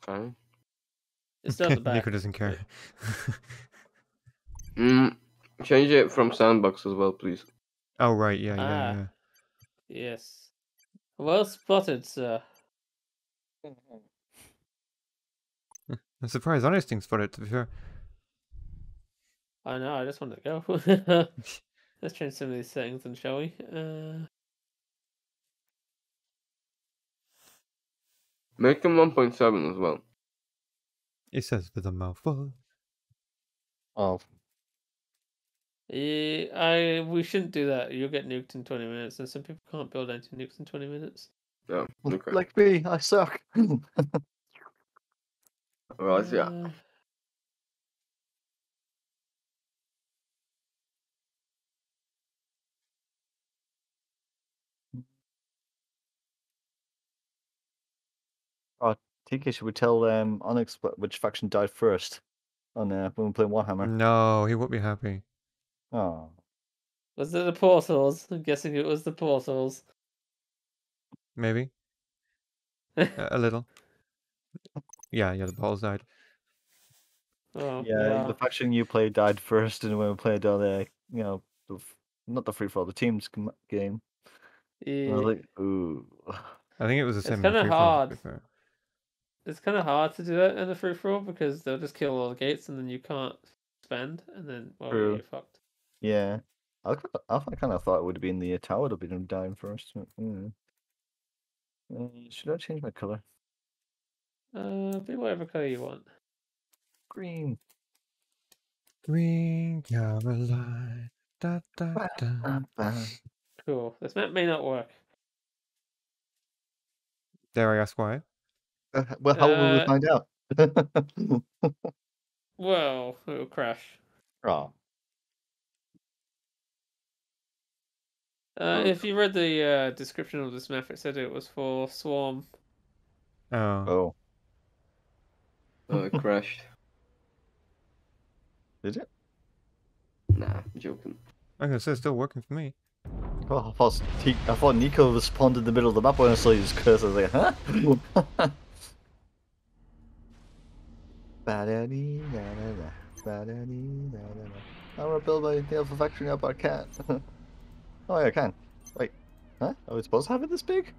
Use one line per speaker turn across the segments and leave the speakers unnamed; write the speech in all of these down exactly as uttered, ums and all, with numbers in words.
Fine.
It's still at the back.
Nico doesn't care.
Mm, change it from sandbox as well, please.
Oh right, yeah, yeah,
Ah.
yeah.
Yes. Well spotted, sir.
I'm surprised Honesting spotted it, to be fair.
I know, I just want to go. Let's change some of these settings then, shall we? Uh...
Make them one point seven as well.
It says with a mouthful.
Oh.
Yeah, I we shouldn't do that. You'll get nuked in twenty minutes, and some people can't build anti-nukes in twenty minutes.
Yeah. Okay.
Like me, I suck.
Right, yeah.
Uh,
Oh, T K, should we tell um, Onyx wh- which faction died first on uh, when we play Warhammer?
No, he won't be happy.
Oh.
Was it the portals? I'm guessing it was the portals.
Maybe. a, a little. Yeah, yeah, the balls died.
Oh,
Yeah,
wow.
the faction you played died first, and when we played on the, you know, the, f- not the free for all the teams g- game. And I was
Yeah.
like, ooh.
I think it was the
It's
same in the
kinda
free for all, to be
hard.
fair.
It's kind of hard to do that in the free for all because they'll just kill all the gates and then you can't spend, and then well,
True.
you're fucked.
Yeah. I, I kind of thought it would have been the tower that would have been dying first. Mm. Uh, should I change my color?
Uh, be whatever color you want.
Green.
Green Caroline. Da, da, da.
Bam, bam.
Cool. This map may not work.
Dare I ask why?
Uh, well, how will we
Uh,
find out?
Well, it'll crash.
Oh.
Uh, if you read the uh, description of this map, it said it was for Swarm.
Oh.
Oh.
Oh, it crashed.
Did it?
Nah, I'm joking.
I'm gonna say it's still working for me.
Oh, I thought, T- I thought Nico was spawned in the middle of the map when I saw his cursor. I was like, huh? Ba-da-dee, da-da-da, ba-da-dee, da-da-da. I want to build my Alpha factory up, but I can't. Oh, yeah, I can. Wait, huh? Are we supposed to have it this big?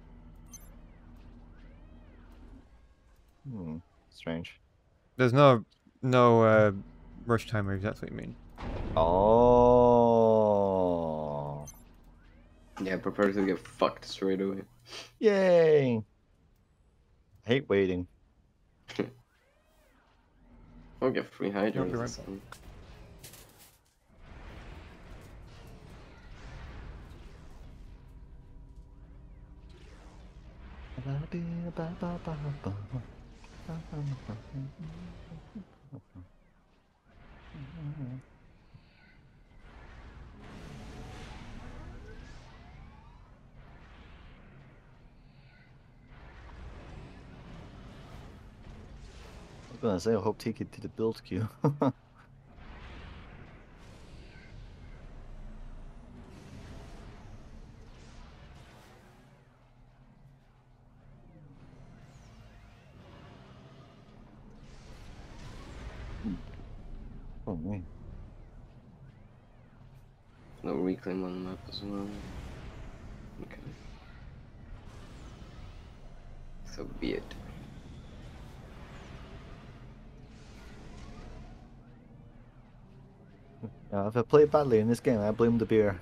Hmm, strange.
There's no no uh, rush timer, if that's what you mean.
Oh.
Yeah, prepare to get fucked straight away.
Yay! I hate waiting.
I'll get free hydrants.
you're right.
or something.
I was gonna say, I hope Tiki did a build queue. Oh man.
No reclaim on the map as well. Okay. So be it.
Uh, if I play badly in this game, I blame the beer.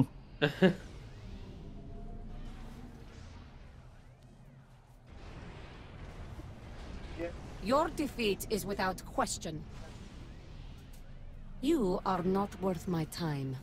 Your defeat is without question. You are not worth my time.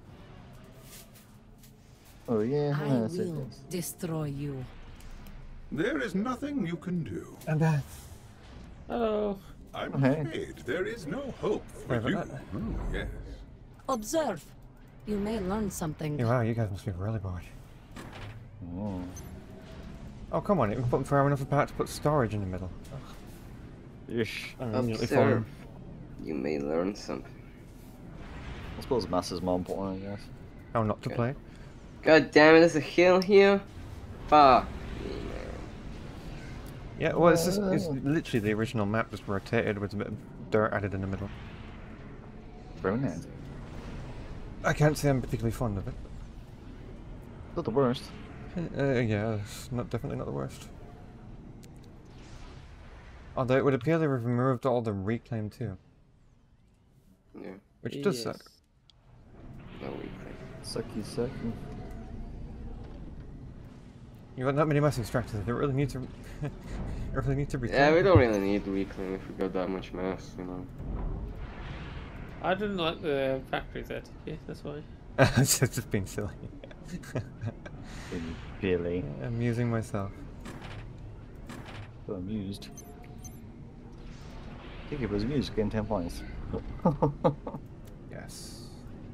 Oh yeah,
I
yeah, that's it,
will
yes.
destroy you.
There is nothing you can do.
And that.
Hello.
I'm
Okay.
afraid there is no hope for
Wait, but
you.
that-
Oh, yes.
Observe. You may learn something.
Yeah, wow, you guys must be really bored.
Oh.
Oh, come on, it was put far enough apart to put storage in the middle.
Ish.
I'm immediately
Observe.
falling.
You may learn something.
I suppose mass is more important, I guess.
How not to
Okay.
play?
God damn it, there's a hill here? Fuck me, man.
Yeah, well, it's just it's literally the original map just rotated with a bit of dirt added in the middle.
Very nice.
I can't say I'm particularly fond of it.
Not the worst.
Uh, yeah, it's not definitely not the worst. Although it would appear they've removed all the reclaim too,
Yeah.
which does suck.
No reclaim.
Sucky, sucky.
You got that many mass extractors. They really need to. you really need to reclaim.
Yeah, we don't really need reclaim if we got that much mass, you know.
I didn't like the factory there, yeah, that's why.
It's just being silly.
Really?
Amusing myself.
So amused. I think it was amused, getting ten points.
Yes.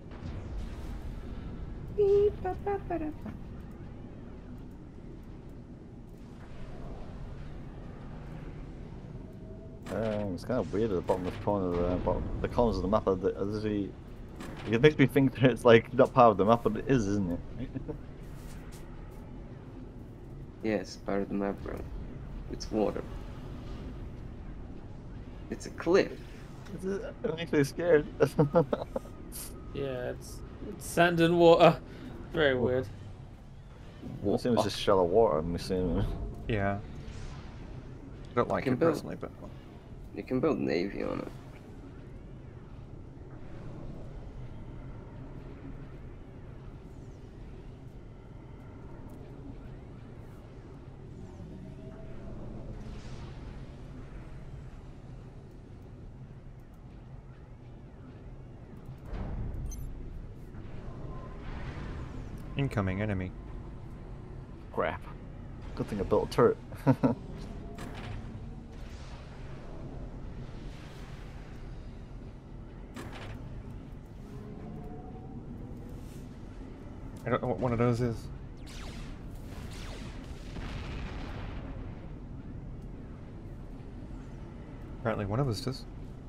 Um, it's kind of weird at the bottom of the corner, of the, bottom, the corners of the map. Are the, are the, it makes me think that it's like not part of the map, but it is, isn't it?
Yeah, it's part of the map, bro. It's water. It's a cliff.
It makes me scared.
Yeah, it's, it's sand and water. Very weird.
I assume it's just shallow water, I'm assuming.
Yeah. I don't like
can
it
build-
personally, but
You can build navy on it.
incoming enemy.
Crap. Good thing I built a turret.
I don't know what one of those is. Apparently one of us does.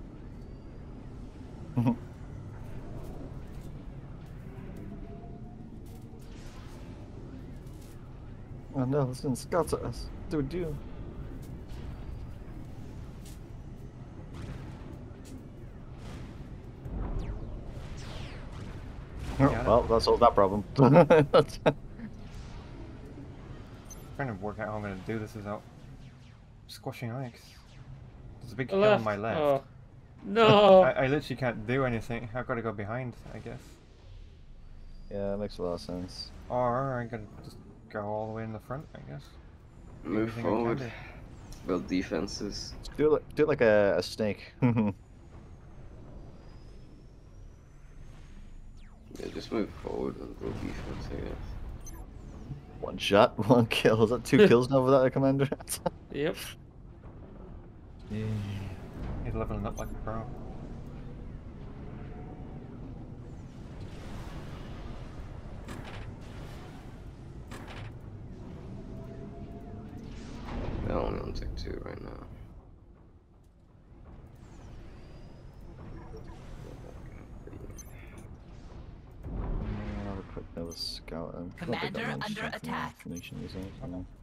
Oh no, this one scouts at us. Dude, do. Oh,
Got it.
well, that solved that problem.
Trying to work out how I'm going to do this without squashing Onyx. There's a big hill on my left.
Oh. No!
I, I literally can't do anything. I've got to go behind, I guess.
Yeah, that makes a lot of sense.
Or I could just go all the way in the front, I guess.
Move
Everything I can
forward.
do.
Build defenses.
Do it like, do it like a, a snake.
Yeah, just move forward and build defense, I guess.
One shot, one kill. Is that two kills now without a commander?
Yep.
Yeah.
He's leveling up like a pro.
They're only on tick two right now.
I'll have a quick another scout. Um, I don't think that
Commander
much
under attack.
information is it? I know.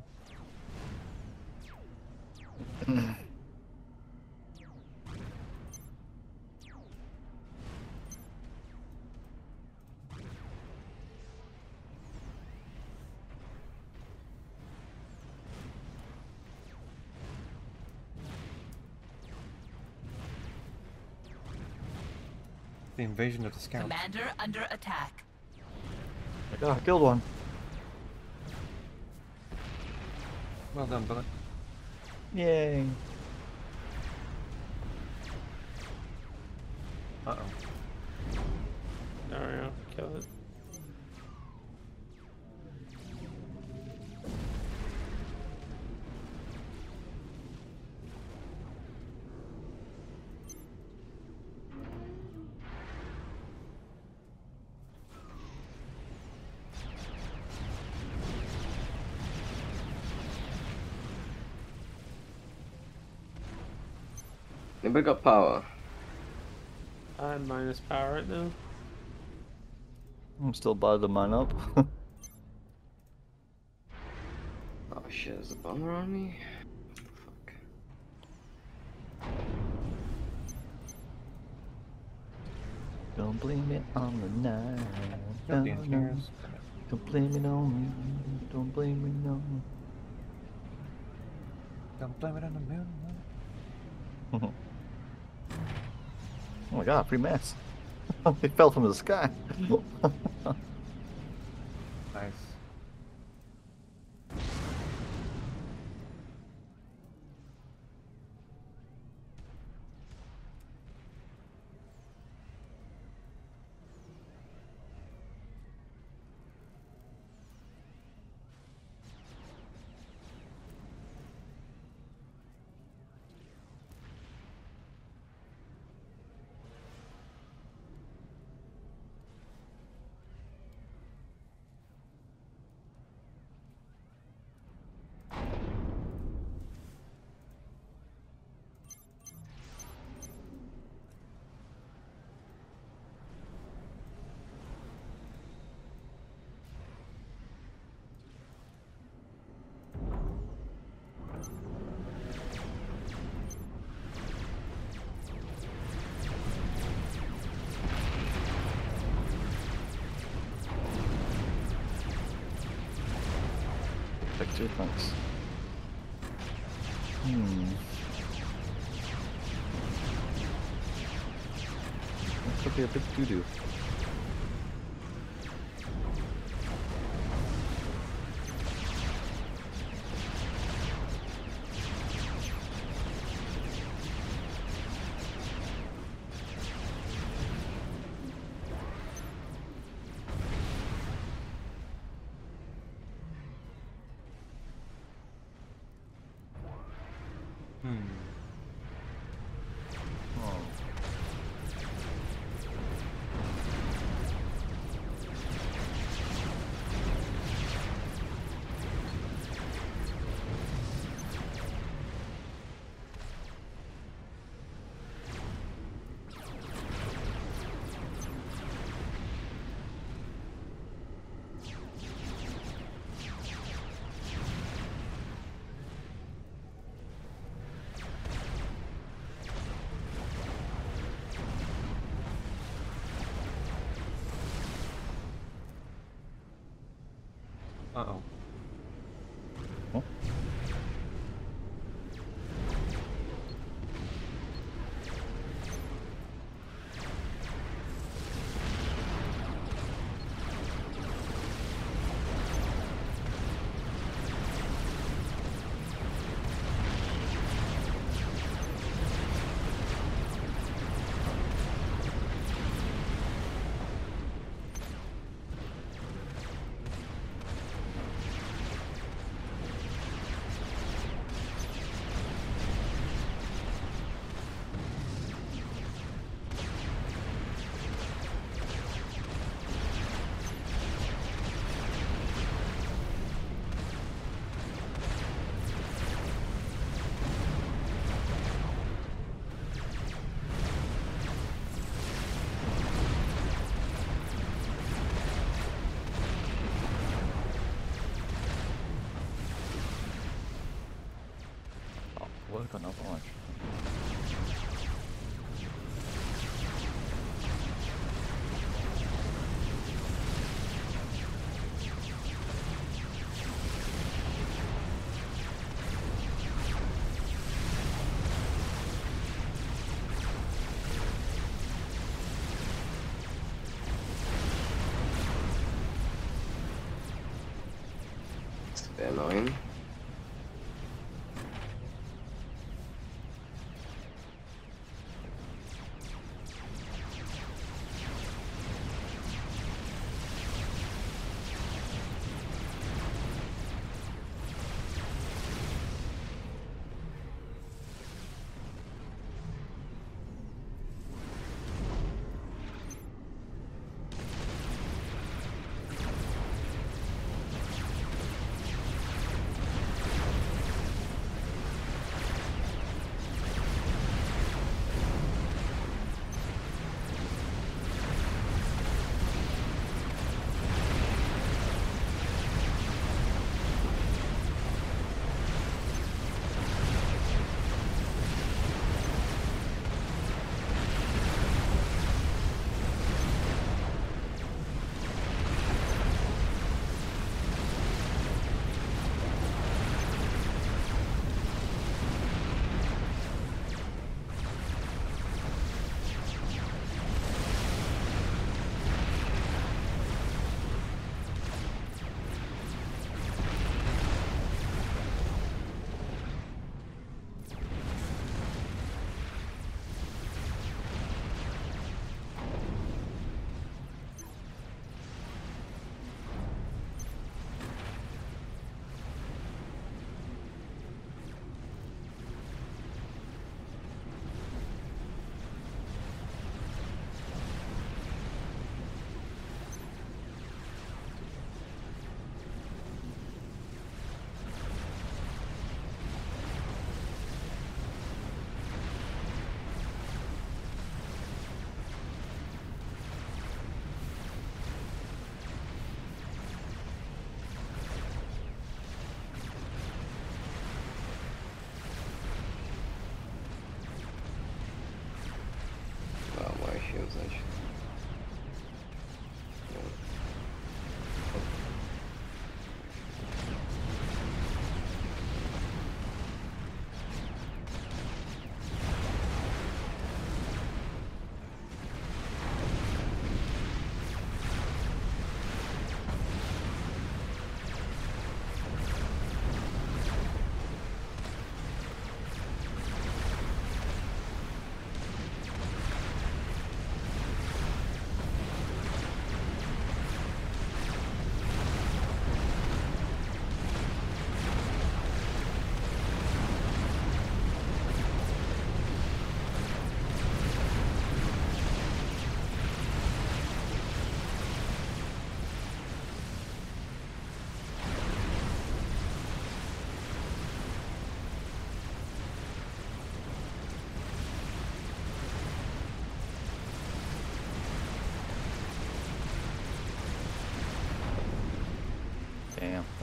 The invasion of the scouts.
Commander under attack.
Ah, killed one.
Well done, Bullet.
Yay.
Uh oh.
Alright, I'll kill it.
Anybody got power?
I'm minus power right now.
I'm still bad to mine up.
Oh shit, there's a bomber on me?
Don't blame it on the night.
Killed the engineers.
Don't blame it on me. Don't blame it on me.
Don't blame it on the moon.
Oh my god, free mass. They fell from the sky.
Nice.
Picture, thanks. Hmm. That could be a big doo-doo.
Hmm.
Oh.
Uh-oh.
Huh? Work on Overwatch.
It's a bit annoying.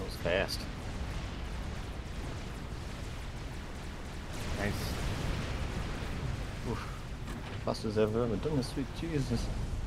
was fast.
Nice.
Oof. Fastest I've ever done this, sweet Jesus.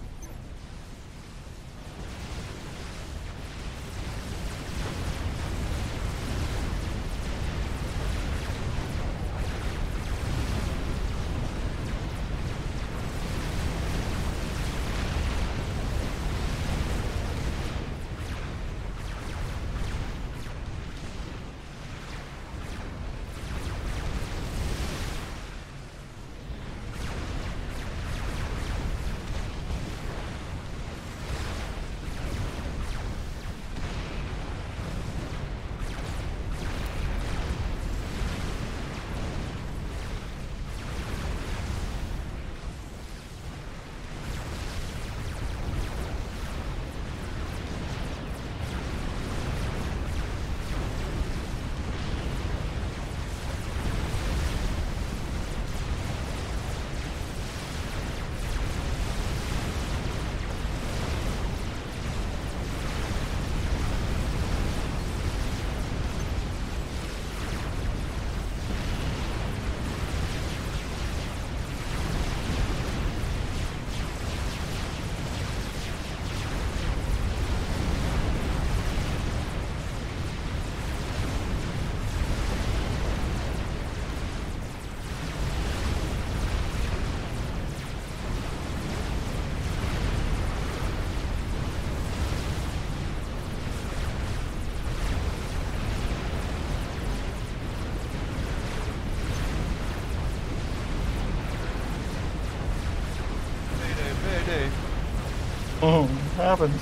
Oh, what happened?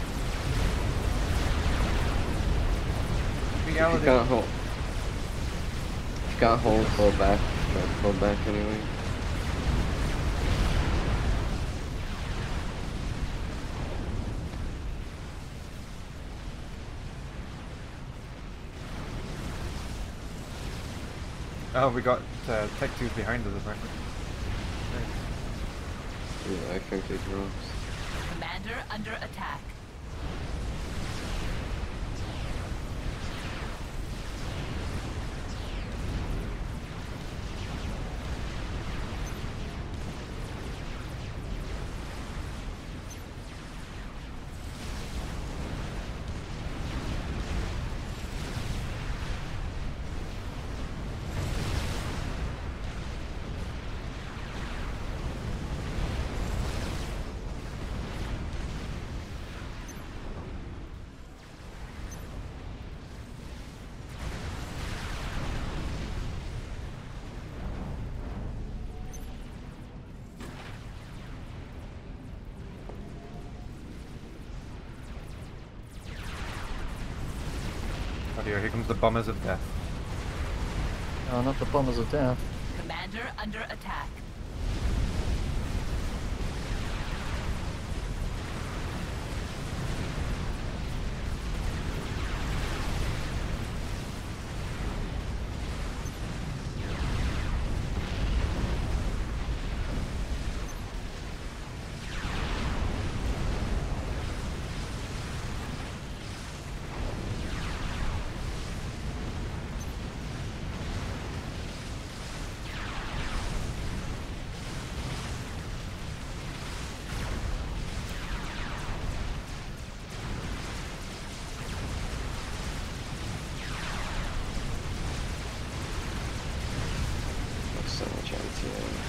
If you can't hold, if you can't hold, pull back. Try to pull back anyway.
Oh, we got uh, Tech two behind us apparently.
Yeah, I think they dropped.
Commander under attack.
Oh dear, here comes the bombers of death.
Oh, not the bombers of death.
Commander under attack.
So much empty.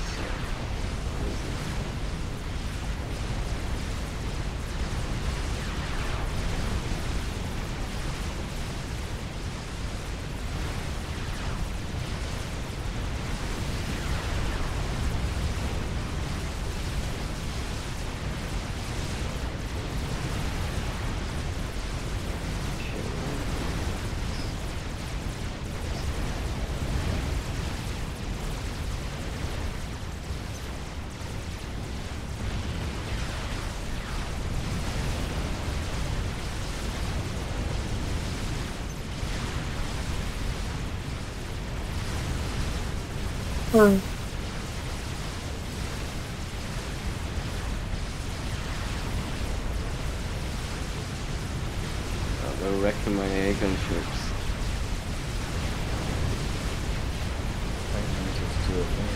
Hmm.
They're wrecking my air gunships.
I need to do a thing.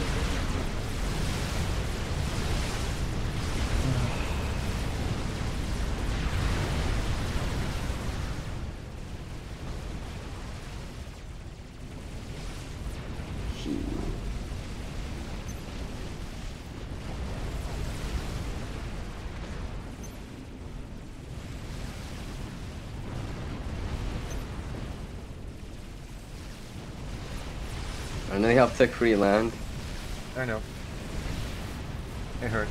I know you have to free land.
I know. It hurts.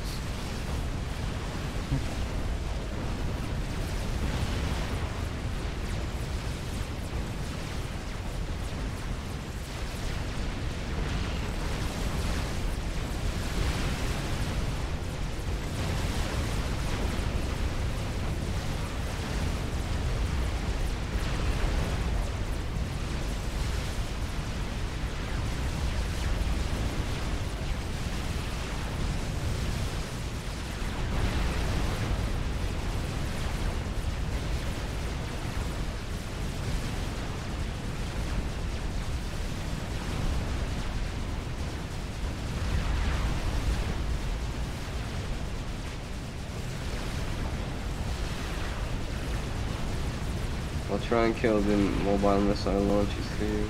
I'll try and kill the mobile missile launchers too.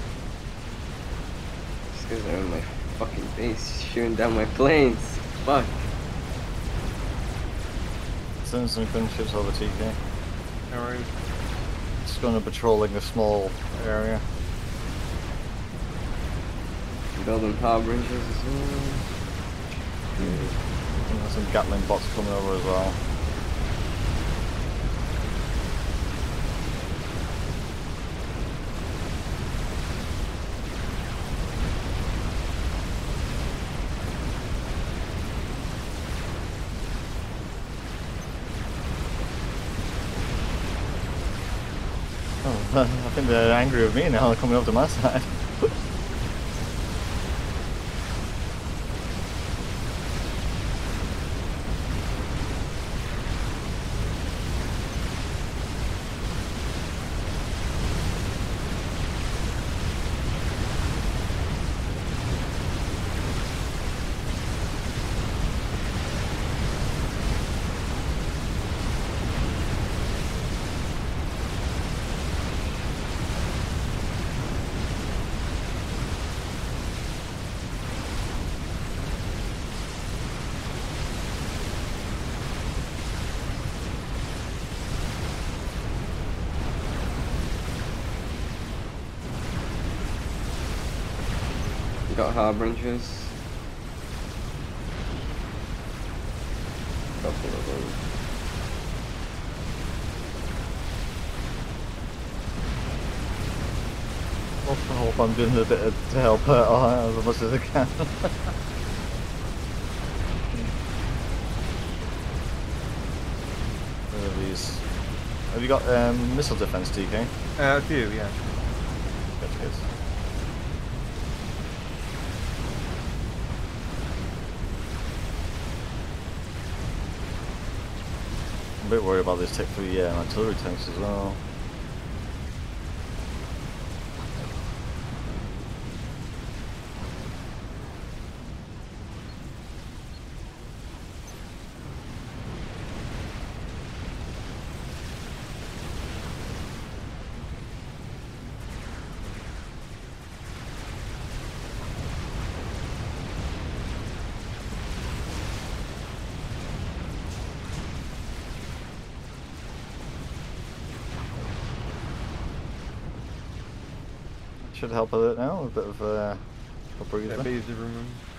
These guys are in my fucking base, shooting down my planes. Fuck.
Send some gunships over T K.
No worries.
Just going to patrolling a small area.
Building power bridges as well.
And there's some Gatling bots coming over as well. I think they're angry with me now, they're coming up to my side.
Got harbingers. Couple of them.
I hope I'm doing a bit of, to help her out as much as I can. Where are these? Have you got um, missile defense, T K?
Uh, a few, yeah.
That's good. I'm a bit worried about this Tech three uh, artillery tanks as well. Should help a bit now, a bit of uh, a breather.
That base is removed.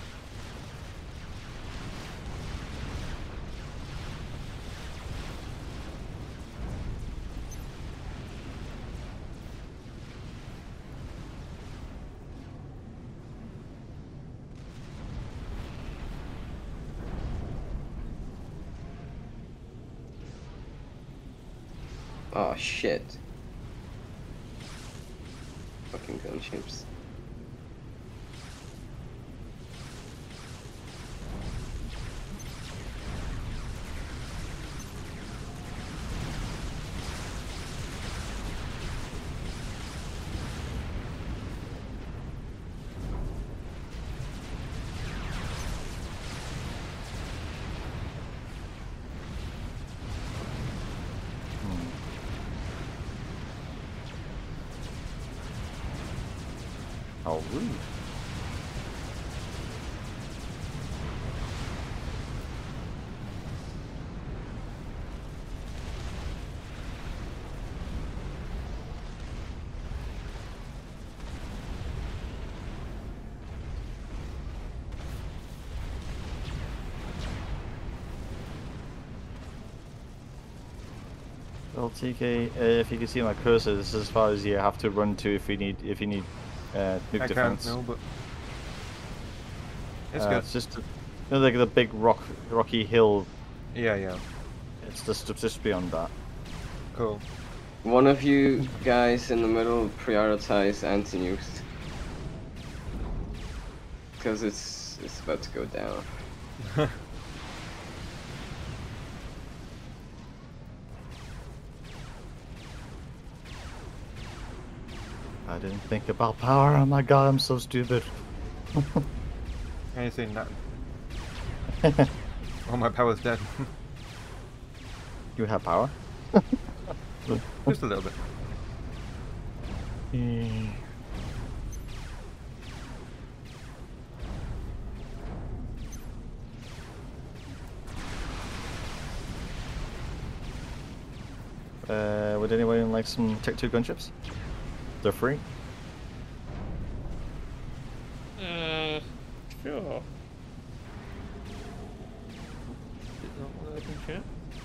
Oh shit. Fucking gunships.
How rude. Well, T K, uh, if you can see my cursor, this is as far as you have to run to if you need if you need uh, nuke
I
defense.
can't, no, but it's
uh,
good.
It's just a, you know, like the big rock, rocky hill.
Yeah, yeah.
It's just just beyond that.
Cool.
One of you guys in the middle prioritize anti-nukes. Because it's, it's about to go down.
I didn't think about power. Oh my god, I'm so stupid.
I ain't saying nothing. Oh, my power's dead.
You have power?
Just a little bit.
Yeah. Uh, would anyone like some Tech two gunships? They're free.
Uh, sure. Did not want to open chat.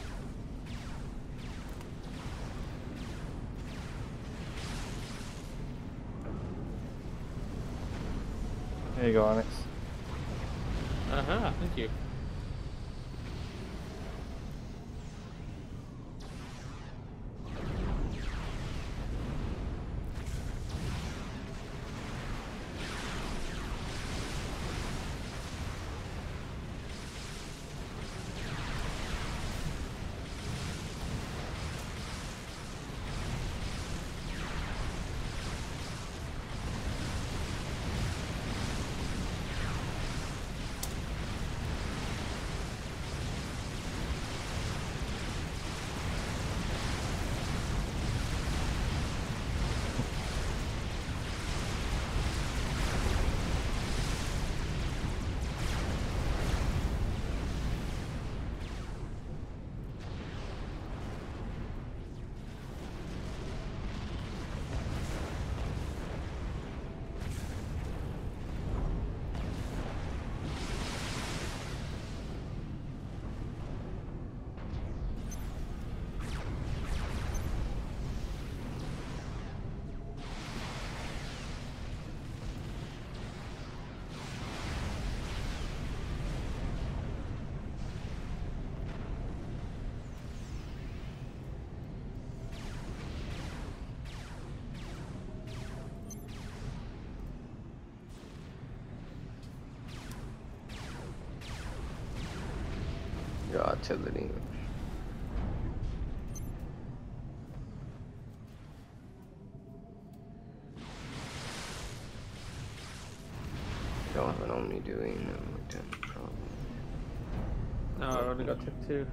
There you go, Onyx.
Uh huh. Thank you.
Your artillery. Don't have an Omni doing no ten problem.
No, I only got tip two.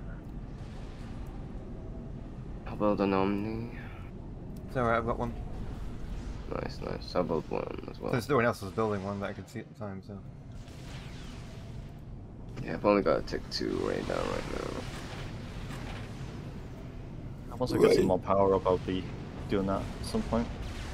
How about an Omni?
It's alright, I've got one.
Nice, nice. How about one as well?
There's no one else was building one that I could see at the time, so.
Yeah, I've only got a tick two right down right now.
Once I get some more power up, I'll be doing that at some point.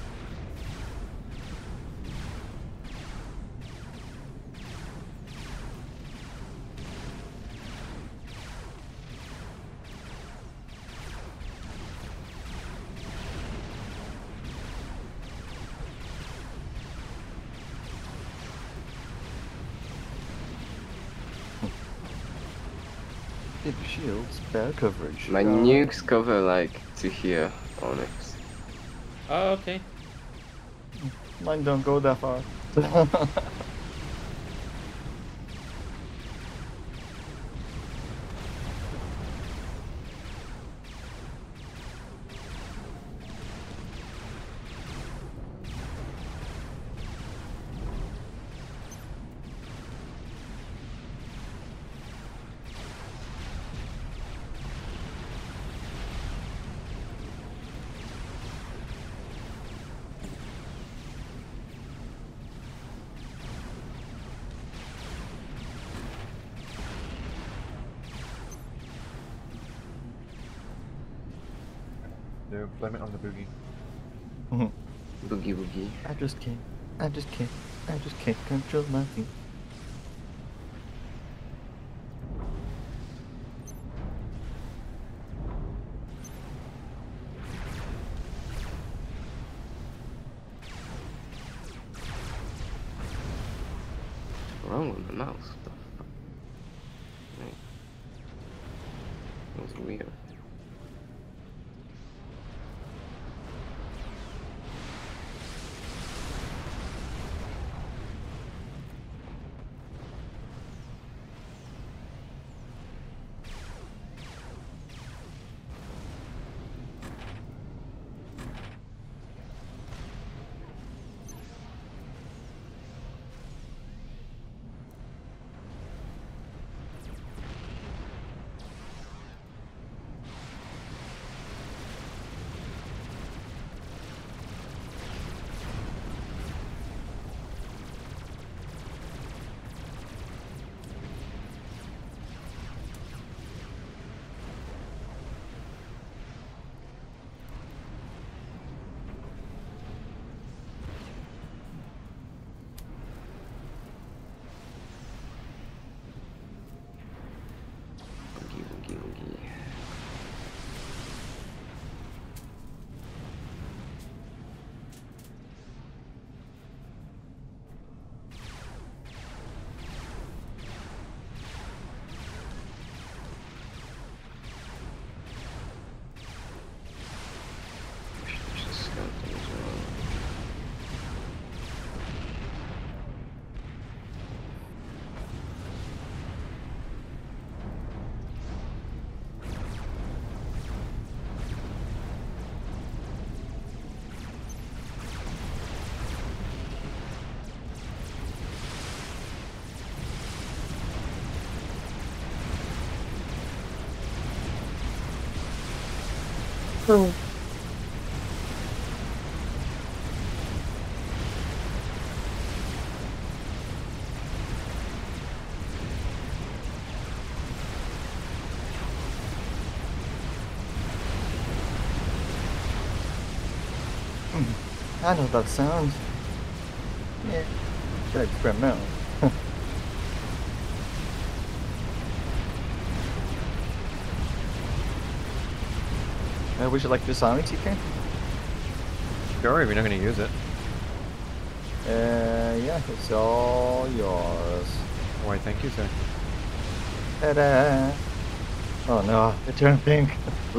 Shields, bear coverage.
My
uh,
nukes cover like to here, Onyx.
Oh, okay.
Mine don't go that far.
No, blame it on the boogie.
Boogie boogie.
I just can't. I just can't. I just can't control my feet.
What's wrong with the mouse? What the fuck? Right. That was weird. Boogie boogie boogie. Just skeleton as well.
I know that sound. Yeah. Should experiment. Uh, would you like this army, T K?
Sure, if you're not going to use it.
Uh, yeah, it's all yours.
Why, thank you, sir.
Ta-da! Oh no, it turned pink.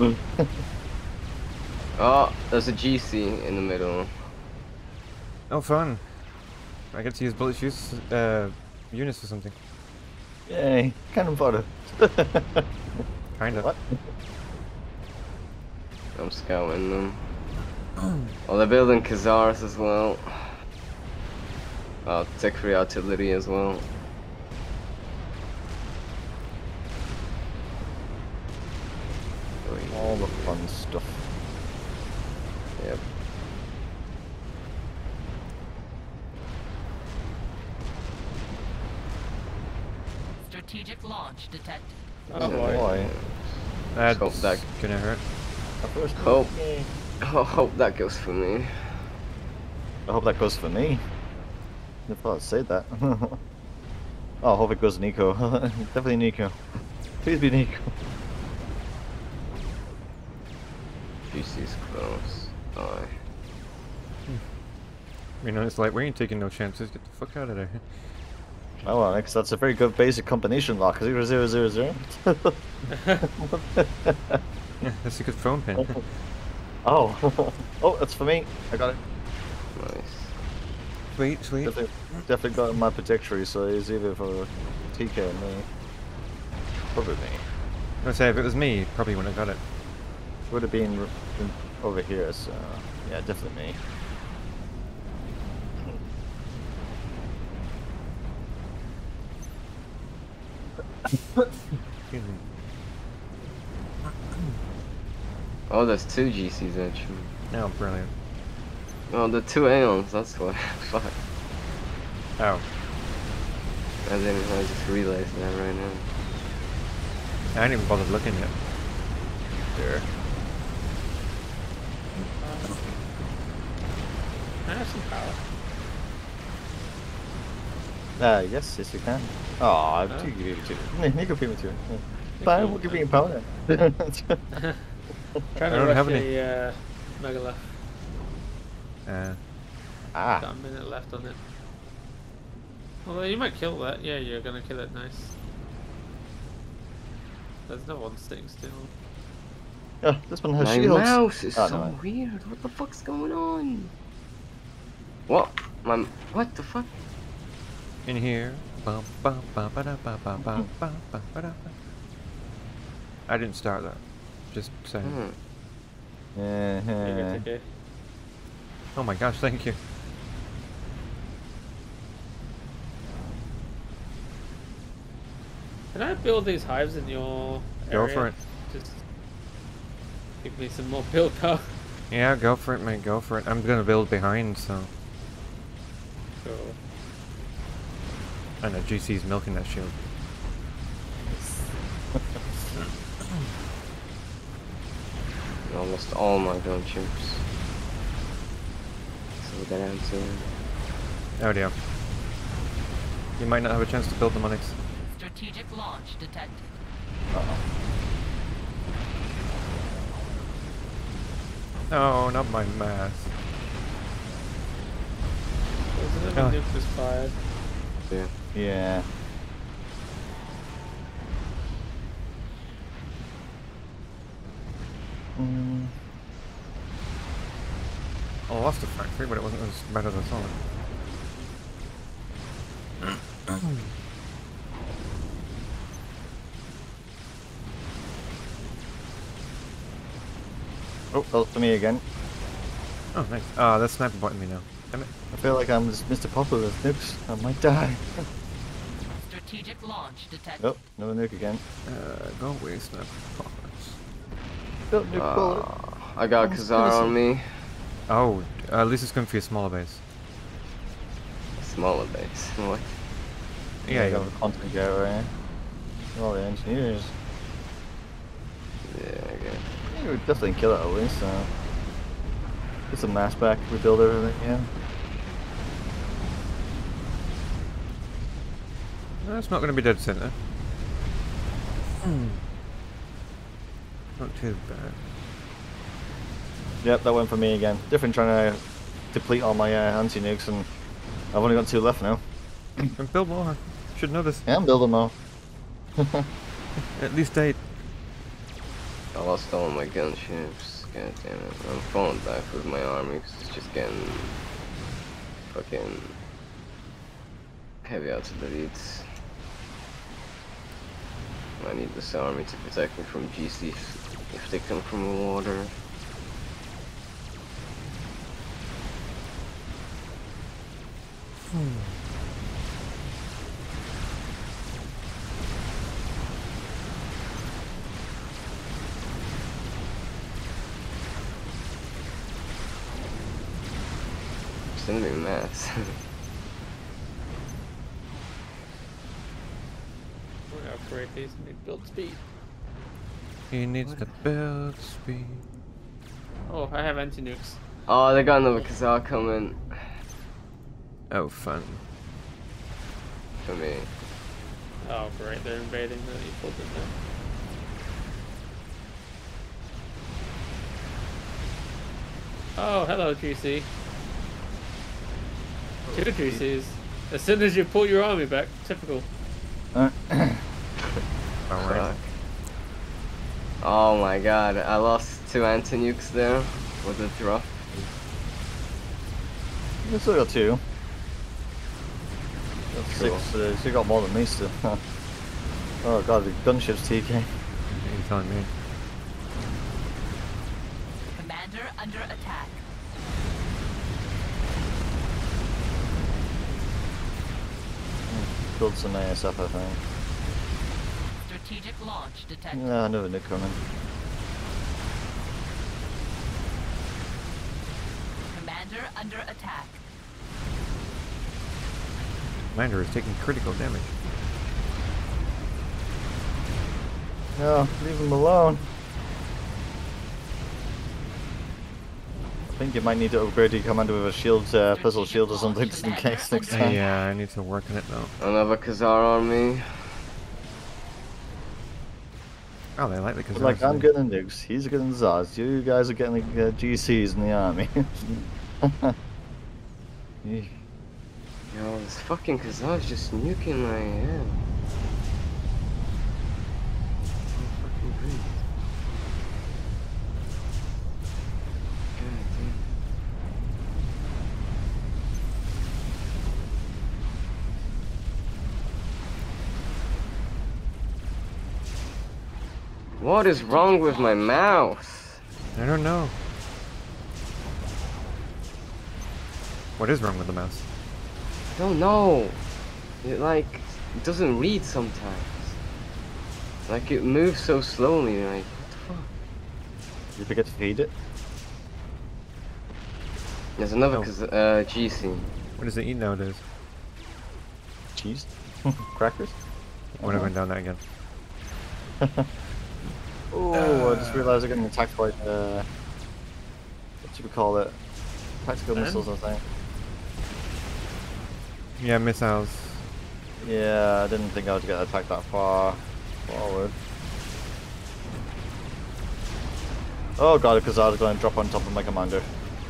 Oh, there's a G C in the middle.
Oh, fun. I get to use bullet shoes, uh, units or something.
Yay, cannon fodder.
Kinda.
What?
I'm scouting them. Oh, they're building Khazars as well. Oh, tech free artillery as well.
All the fun stuff.
Yep.
Strategic launch detected.
Oh boy.
Boy.
That's
hope that-
gonna hurt.
Our first
Hope.
Yay.
I hope that goes for me.
I hope that goes for me. I thought I'd say that. Oh, I hope it goes Nico. Definitely Nico. Please be Nico.
G C's close. Die.
You know, it's like, we ain't taking no chances. Get the fuck out of there.
Oh, well, because that's a very good basic combination lock. Zero zero zero zero.
Yeah, that's a good phone pin.
Oh, oh, that's for me. I got it.
Nice.
Sweet, sweet.
Definitely, definitely got my protectory, so it's either for T K and me. Probably me.
I would say if it was me, probably wouldn't have got it.
Would have been r- in- over here, so yeah, definitely me.
Excuse me.
Oh, there's two G Cs actually.
Oh, brilliant.
Oh, the two Aeons, that's why. Fuck.
Oh,
I didn't I just realized that right now.
I didn't even bother looking yet.
There.
I have some power.
Uh, yes, yes you can. Oh, I
Oh.
do give you two. Nico gave me two. Yeah.
Nico,
Fine, we'll give you a power.
Trying
I
to
don't
rush
have
a
any.
uh, Megalith.
Uh,
Ah,
Got a minute left on it. Although you might kill that. Yeah, you're gonna kill it. Nice. There's no one sitting still.
oh, this one has
My
shields.
mouse is
Oh,
so
no.
weird. What the fuck's going on? What? My what the fuck?
in here. Bum, bum, bum, ba, da, ba, ba, ba, ba, ba, ba, da, ba. I didn't start that. Just saying.
Hmm.
Yeah,
Maybe
yeah.
it's okay.
Oh my gosh, thank you.
Can I build these hives in your
Go
area?
for it.
Just give me some more build power.
Yeah, go for it, mate. Go for it. I'm gonna build behind, so.
Cool.
I know G C's milking that shield.
Almost all my gunships. So we gotta answer.
Oh dear. You might not have a chance to build them on Onyx.
Strategic launch detected.
No, not my math.
There's another
Oh.
nuke was fired.
Yeah.
Yeah. Mm.
I lost the factory, but it wasn't as bad as I thought.
Oh, well, for me again.
Oh, nice. Ah, that's sniper botting me now. Damn it.
I feel like I'm just Mister Popular with nukes. I might die.
Strategic launch detected.
Oh, another nuke again.
Uh, go away, sniper pods.
Don't nuke bullet.
Uh, I got
I'm
Khazar on me.
Oh, uh, at least it's going for your smaller base.
Smaller base. What?
Yeah,
you
you
got a content guy right here. All the engineers.
Yeah, I guess.
You would definitely kill it at least, so. Get some mass back, rebuild everything, yeah.
That's not going to be dead center. Not too bad.
Yep, that went for me again. Different trying to deplete all my uh, anti-nukes, and I've only got two left now.
And build more. Should know this.
Yeah, I'm building more.
At least eight.
I lost all my gunships. God damn it. I'm falling back with my army 'cause it's just getting fucking heavy artilleries. I need this army to protect me from G C if, if they come from the water. Send me maths.
We're gonna upgrade these and make build speed.
He needs the build speed.
Oh, I have anti-nukes.
Oh, they got another Khazar coming
Oh, fun.
for me.
Oh, great, they're invading the you pulled it down. Oh, hello, G C. Two G Cs. As soon as you pull your army back, typical.
Uh,
Alright.
Fuck. Oh my god, I lost two anti-nukes there with a drop.
I still got two. Got six, uh, so you got more than me still. Oh god, the gunships T K.
You're telling me.
Commander under attack.
Build some A S F, I think.
Strategic launch detected.
Yeah, another nuke coming.
Commander under attack.
Commander is taking critical damage.
No, leave him alone. think you might need to upgrade your commander with a shield, uh, pistol shield or something, just in case next
Uh,
time.
yeah, I need to work on it now.
Another Khazar on me.
Oh, they like the Khazars.
Like, I'm
do
getting nukes, he's getting Zaz, you guys are getting like, uh, G Cs in the army. Yeah.
Yo, this fucking Khazar's just nuking my head. So fucking great. God damn. What is wrong with my mouse?
I don't know. What is wrong with the mouse?
I don't know. It like it doesn't read sometimes. Like it moves so slowly. Like what the fuck?
You forget to feed it?
There's another
Oh.
Khaz uh, G C.
What does it eat nowadays?
Cheese? Crackers?
We're not going down that again.
Oh, I just realized I'm getting attacked by, uh, what should we call it? Tactical
Fan?
missiles, I think.
Yeah, missiles.
Yeah, I didn't think I would get attacked that far forward. Oh god, because I was going to drop on top of my commander.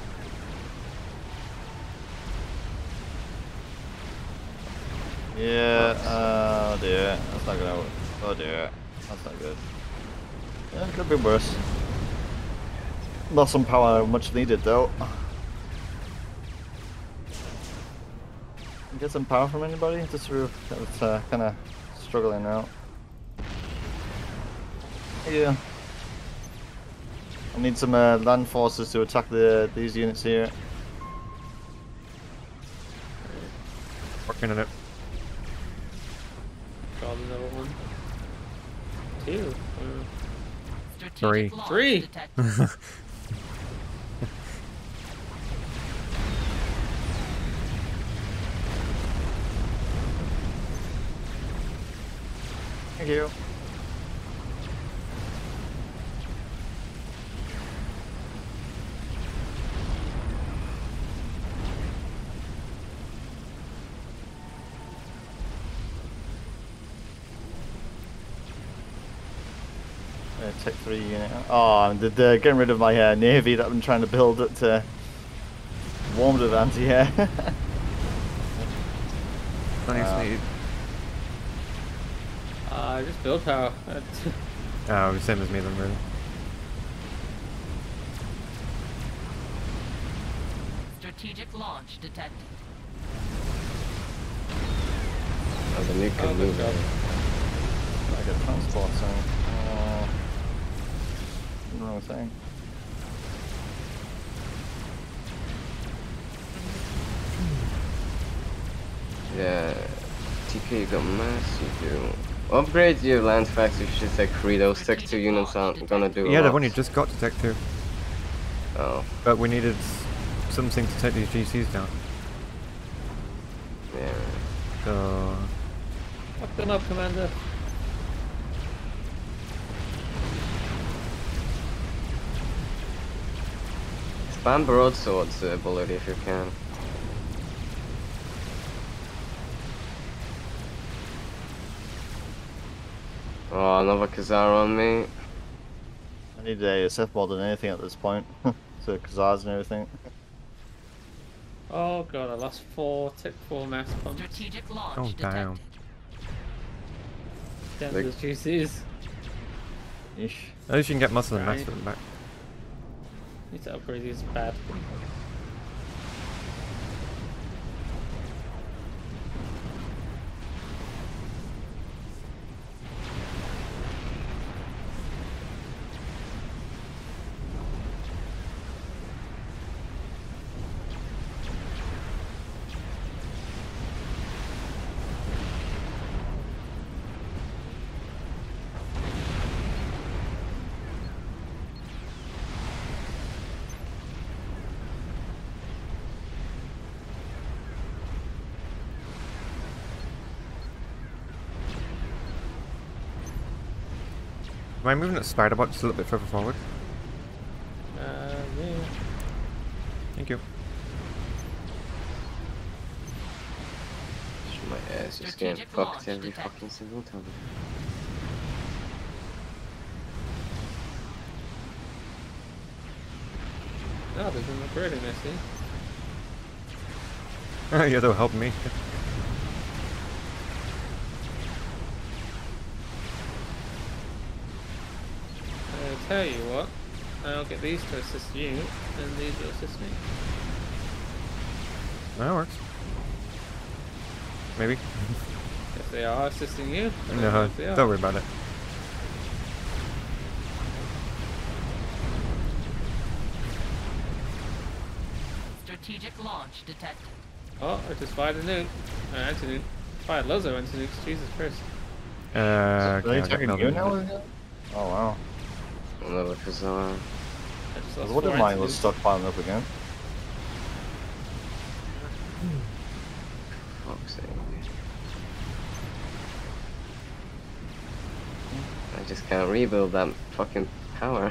Yeah, uh, oh dear, that's not gonna work. Oh dear, that's not good. Yeah, it could be worse. Lost some power, much needed though. Get some power from anybody? Just sort of it's, uh, kind of struggling now. Yeah. I need some uh, land forces to attack the these units here.
Working on it.
God, another one. Two. Uh,
Strategic
Three.
launch
Three.
detected.
Thank you. Uh, tech three unit. Oh, the, the, getting rid of my uh, navy that I've been trying to build at uh, warmed with anti-air.
Nice
Uh,
need.
uh, just build power.
Oh, same as me then, really.
Strategic launch detected.
Oh, the nuke
Oh,
can
good
move.
job.
I get transport zone. Oh, wrong thing.
Yeah. T K, you got mass, you do. Upgrade your land facts, you should take three. Those tech two units aren't gonna do a
Yeah,
lot.
they've only just got to Tech two.
Oh,
But we needed something to take these G Cs down.
yeah.
So...
Fuck them up, Commander.
Spam broadswords, uh, bullet if you can. Oh, another Khazar on me.
I need a S F more than anything at this point. So Khazars and everything.
Oh god, I lost four tick four mass pumps.
Strategic launch
Oh,
detected.
damn.
Down
Like-
to the G Cs.
Ish.
At least you can get muscle and mass
Right.
for them back.
Need to upgrade these bad.
Am I moving that spider bot just a little bit further forward?
Uh, yeah.
Thank you.
My ass just getting
Strategic
fucked
launch
every
detected.
fucking single time.
Oh, there's an upgrading, I see.
Yeah, they'll help me.
I'll tell you what, I'll get these to assist you, and these will assist me.
That works. Maybe.
If they are assisting you, then
No,
if they are.
don't worry about it.
Strategic launch detected.
Oh, I just fired a nuke. An anti-nuke. Fired loads of anti-nukes, Jesus Christ.
Uh,
Are they
okay, I got
attacking
another
you
one.
now? again? Oh wow.
Another Kazar.
I just
I was
lost
wondering
four
mine was
anti-nukes.
stockpiling up again.
Fuck's sake. I just can't rebuild that fucking power.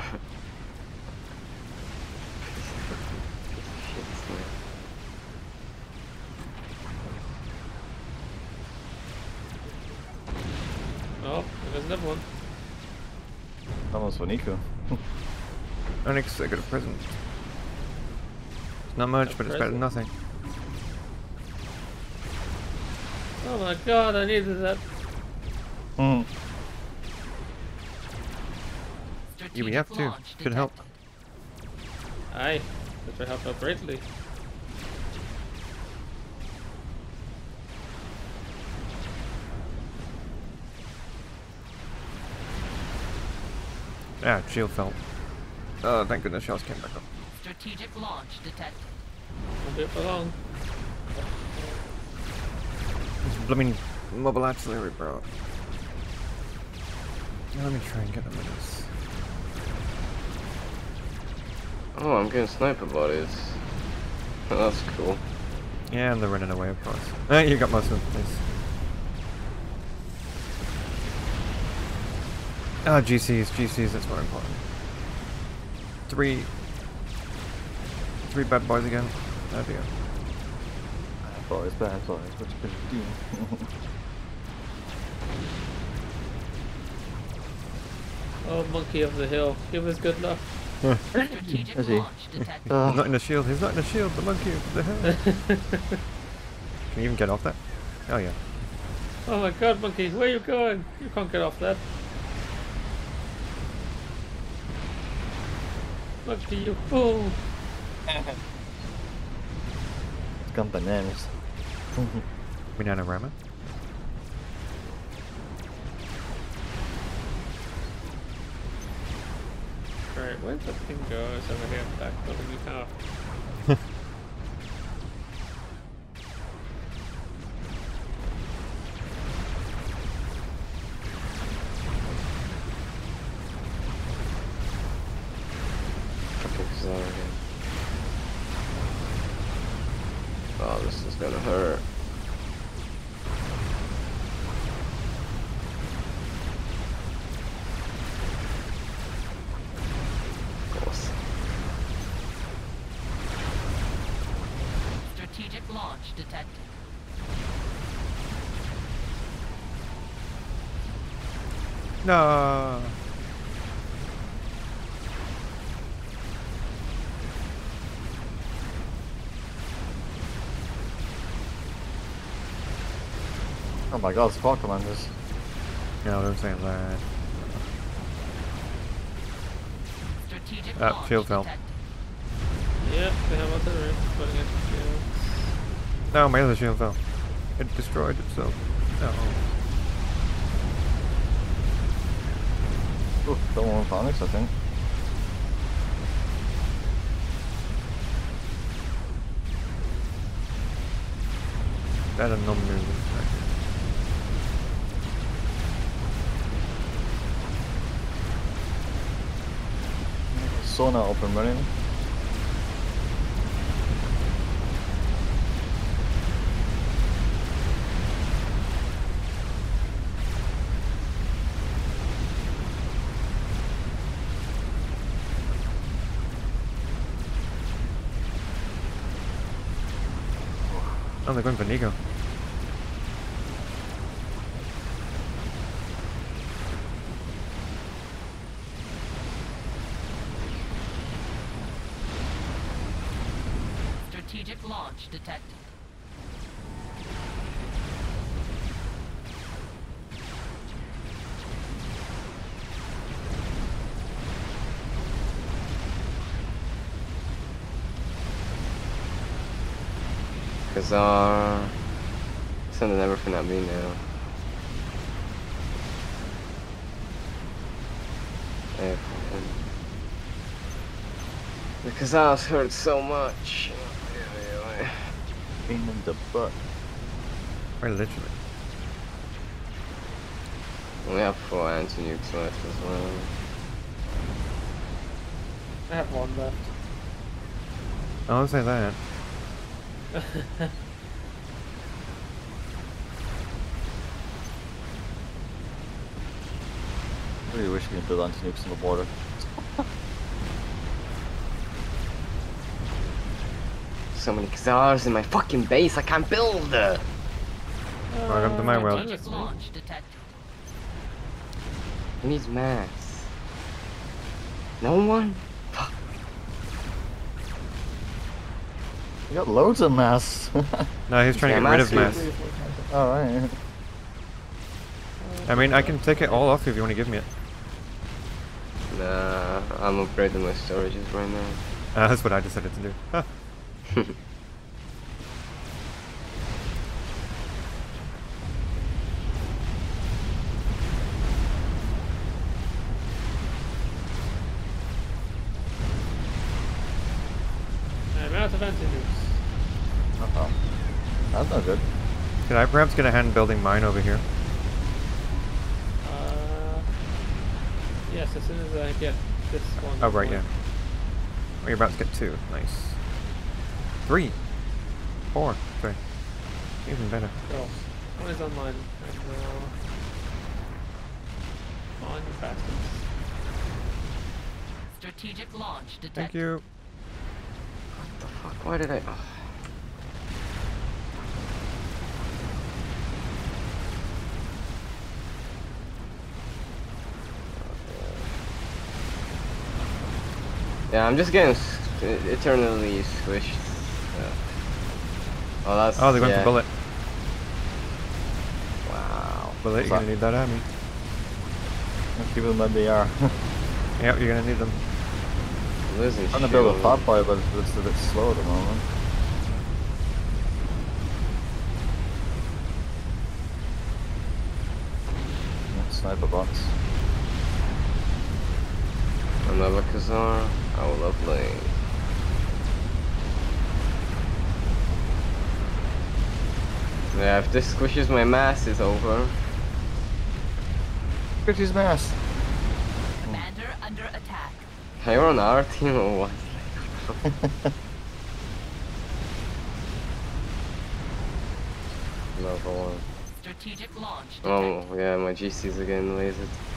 Oh, there's another one.
Almost for Nico.
Onyx, I got a present. It's not much,
A
but it's better than
present?
nothing.
Oh my god, I needed that.
Hmm.
Yeah, we have
Strategic
to.
launch
Could help.
detected.
Aye, that would help out greatly.
Ah, shield fell. Oh, thank goodness shells came back up.
Strategic launch detected.
Won't be for long.
This blooming mobile artillery, bro. Now let me try and get them in this.
Oh, I'm getting sniper bodies. That's cool.
Yeah, and they're running away, of course. Ah, you got most of them, please. Ah, G Cs, G Cs, that's more important. Three... Three bad boys again. There we go.
Bad boys, bad boys, what you gonna do?
Oh, monkey of the hill, give us good luck.
Strategic
Is he?
launch detected.
Ah,
He's not in the shield, he's not in the shield, the monkey of the hill. Can you even get off that? Oh yeah.
Oh my god, monkey, where are you going? You can't get off that. Monkey, you fool!
it's gone bananas.
Bananarama.
Right, where'd the thing go? It's over here, back building the tower.
Fucking Kazar again. Oh, this is gonna hurt. Of course.
Strategic launch detected.
No.
Oh my god, squad commanders.
No, don't say that.
Strategic
Ah,
launch
shield fell.
detected.
Yep, they have artillery, putting it to shields.
No, my other shield fell. It destroyed itself. No.
Ooh, don't want Onyx, I think.
That a number.
Sauna up and running.
Oh, they're going for Nico.
Strategic launch detected.
Khazar sending everything at me now. Everything. The Khazars hurt so much.
Pain in the butt.
Quite literally.
We have four anti-nukes left as well.
I have one left.
I won't say that.
I really wish we could build anti-nukes on the border.
So many Khazars in my fucking base, I can't build! Uh,
Welcome to my world.
Strategic launch detected.
Who needs mass? No one? Fuck.
We got loads of mass.
No, he's trying to
Yeah,
get rid of
mass
mass.
Alright.
I mean, I can take it all off if you want to give me it.
Nah, I'm upgrading my storages right now.
Uh, that's what I decided to do. Huh.
I'm out of anti-nukes.
Uh-oh. That's not good.
Could I perhaps get a hand building mine over here?
Uh, yes, as soon as I get this one.
Oh, right, yeah.
going.
Oh, you're about to get two. Nice. Three. Four. Sorry. Even better.
Cool. One is online. And now... On your bastards.
Strategic launch detected.
Thank you.
What the fuck? Why did I... Oh. Yeah, I'm just getting s- eternally squished. Uh, oh, that's...
Oh, they went
yeah.
for bullet.
Wow.
Bullet, you're gonna need that army.
Keep them where they are.
Yep, you're gonna need them.
Losing
I'm trying to build a
shield.
flat boy, but it's a bit slow at the moment. Yeah, sniper bots.
Another Khazar. Oh, lovely. Yeah, if this squishes my mass, it's over.
Look at his mass.
Commander under attack.
You're on our team or what? Another one.
Strategic launch detected.
Oh, yeah, my G Cs are getting lasered.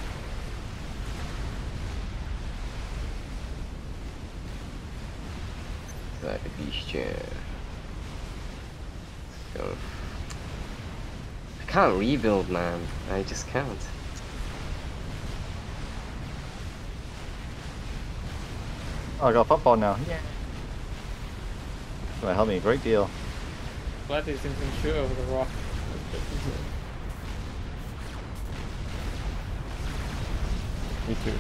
Like a beast, yeah. Let's go. I can't rebuild, man. I just can't.
Oh, I got a football now. Yeah. It's gonna help me a great deal.
Glad these things can shoot over the rock.
Me too.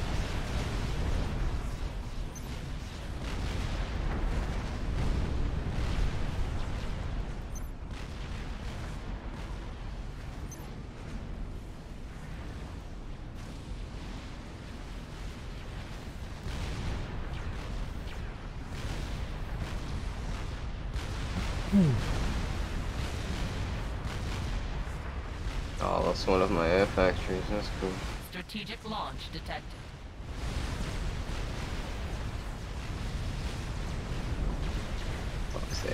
Oh, that's one of my air factories. That's cool.
Strategic launch detected.
Fuck's sake.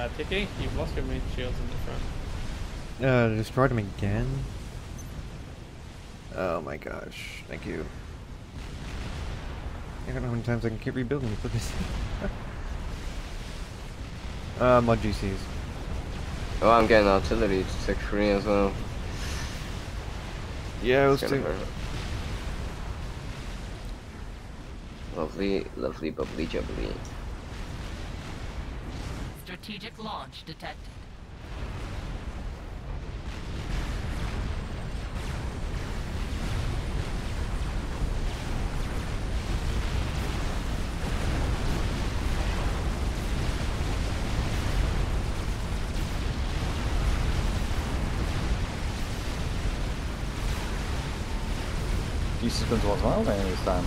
Uh, Tiki, you've lost your main shields in the front.
Uh, destroyed him again. Oh my gosh! Thank you. I don't know how many times I can keep rebuilding for this. uh, mod G Cs.
Oh, I'm getting artillery to take free as well.
Yeah,
It's
let's
gonna
do.
hurt. Lovely, lovely, bubbly, jubbly.
Strategic launch detected.
Jesus going towards my lane this time.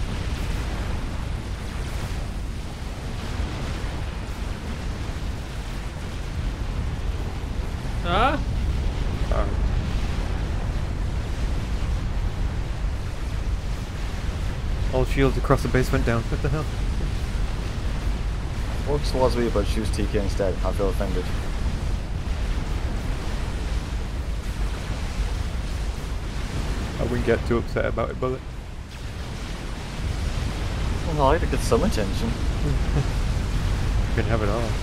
Ah?
Sorry. All shields across the base went down. What the hell?
Works towards me, but choose T K instead. I feel offended.
I wouldn't get too upset about it, Bullet.
Well, I like to get some attention.
You can have it all.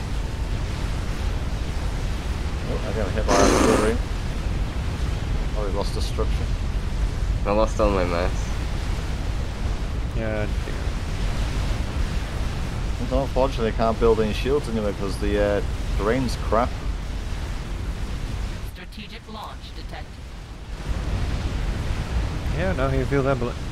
Oh, I got hit by artillery. Oh, we lost destruction.
I lost all my mass.
Yeah.
So unfortunately, I can't build any shields anyway because the uh, terrain's crap.
Strategic launch detected.
Yeah, now you feel that, Bullet.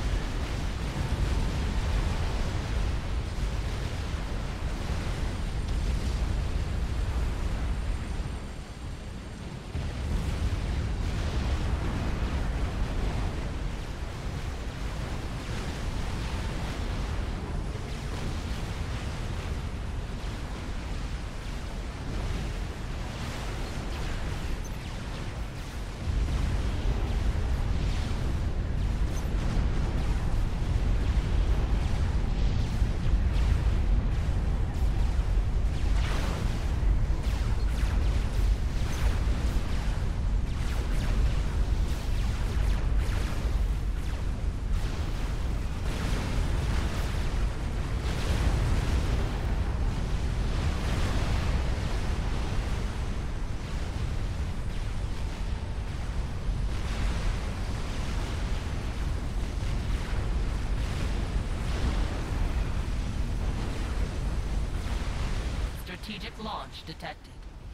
Strategic launch detected.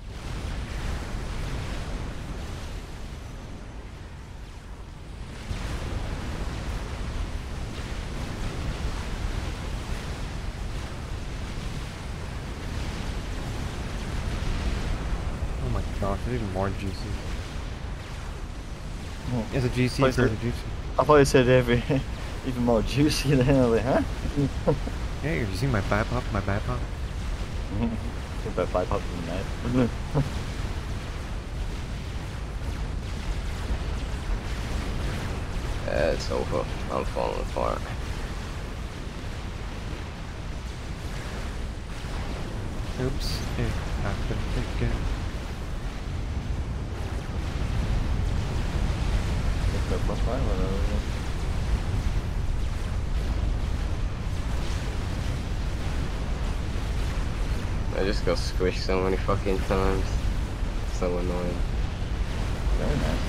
Oh my gosh, there's even more G C.
Oh.
It's a G C
Wait,
for
so-
the G C.
I thought you said every even more juicy than I was like, huh?
Yeah, you see my bipop, my bipop?
Think about five pops in the night.
Uh, it's over. I'm falling apart.
Oops, it happened again.
No plus five or no?
I just got squished so many fucking times. So annoying.
Very nice.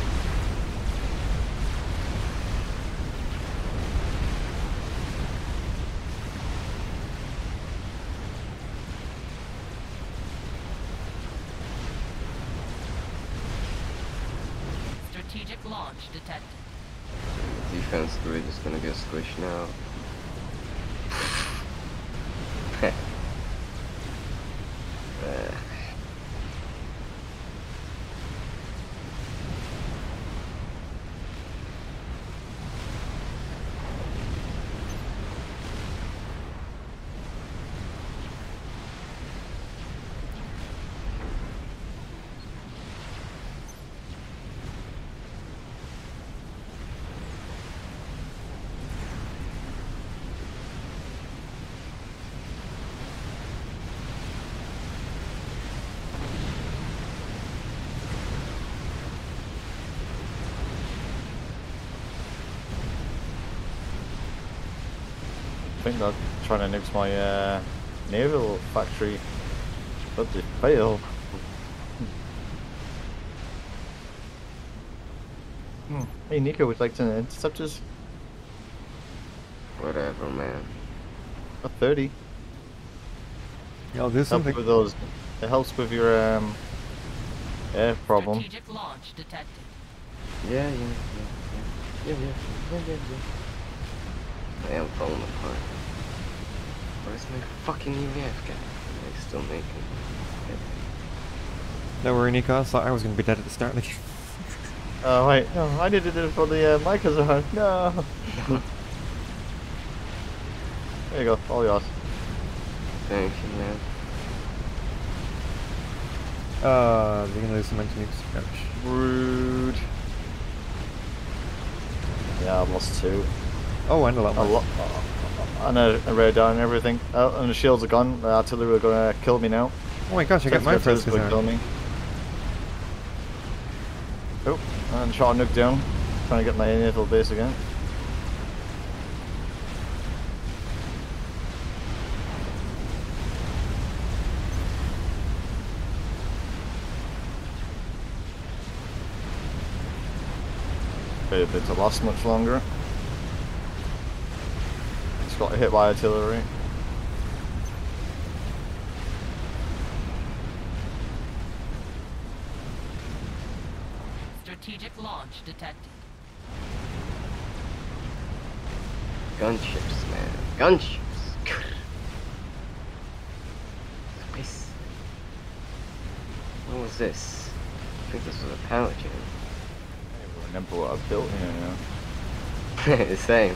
Strategic launch detected.
Defense grid is gonna get squished now. Uh,
think they're trying to nix my uh, naval factory, but they fail. Hmm. Hey Nico, would you like to interceptors?
Whatever, man.
A thirty.
Yeah, I'll do
Help
something.
with those. It helps with your um air problem.
Strategic launch detected.
Yeah, yeah, yeah, yeah, yeah, yeah, yeah, yeah. I am falling apart. Where's my fucking U V F guy? They still making.
Don't worry, Nico. I thought I was going to be dead at the start of the game.
Oh wait, no, I needed it for the uh, Micazar. No. There you go, all yours.
Thank you, man.
Uh, they're going to lose some nukes. Ouch.
Rude. Yeah, I've lost two.
Oh, and a lot
A
more.
lot. And a, a radar and everything. Uh, and the shields are gone. The artillery are gonna kill me now.
Oh my gosh, I got my first
going to kill
Kazar.
me. Oh, and shot a nuke down. Trying to get my naval base again. Okay, if it's to last much longer. It's got hit by artillery.
Strategic launch detected.
Gunships, man. Gunships. Space. What was this? I think this was a pallet jam.
I remember what I built here now.
The same.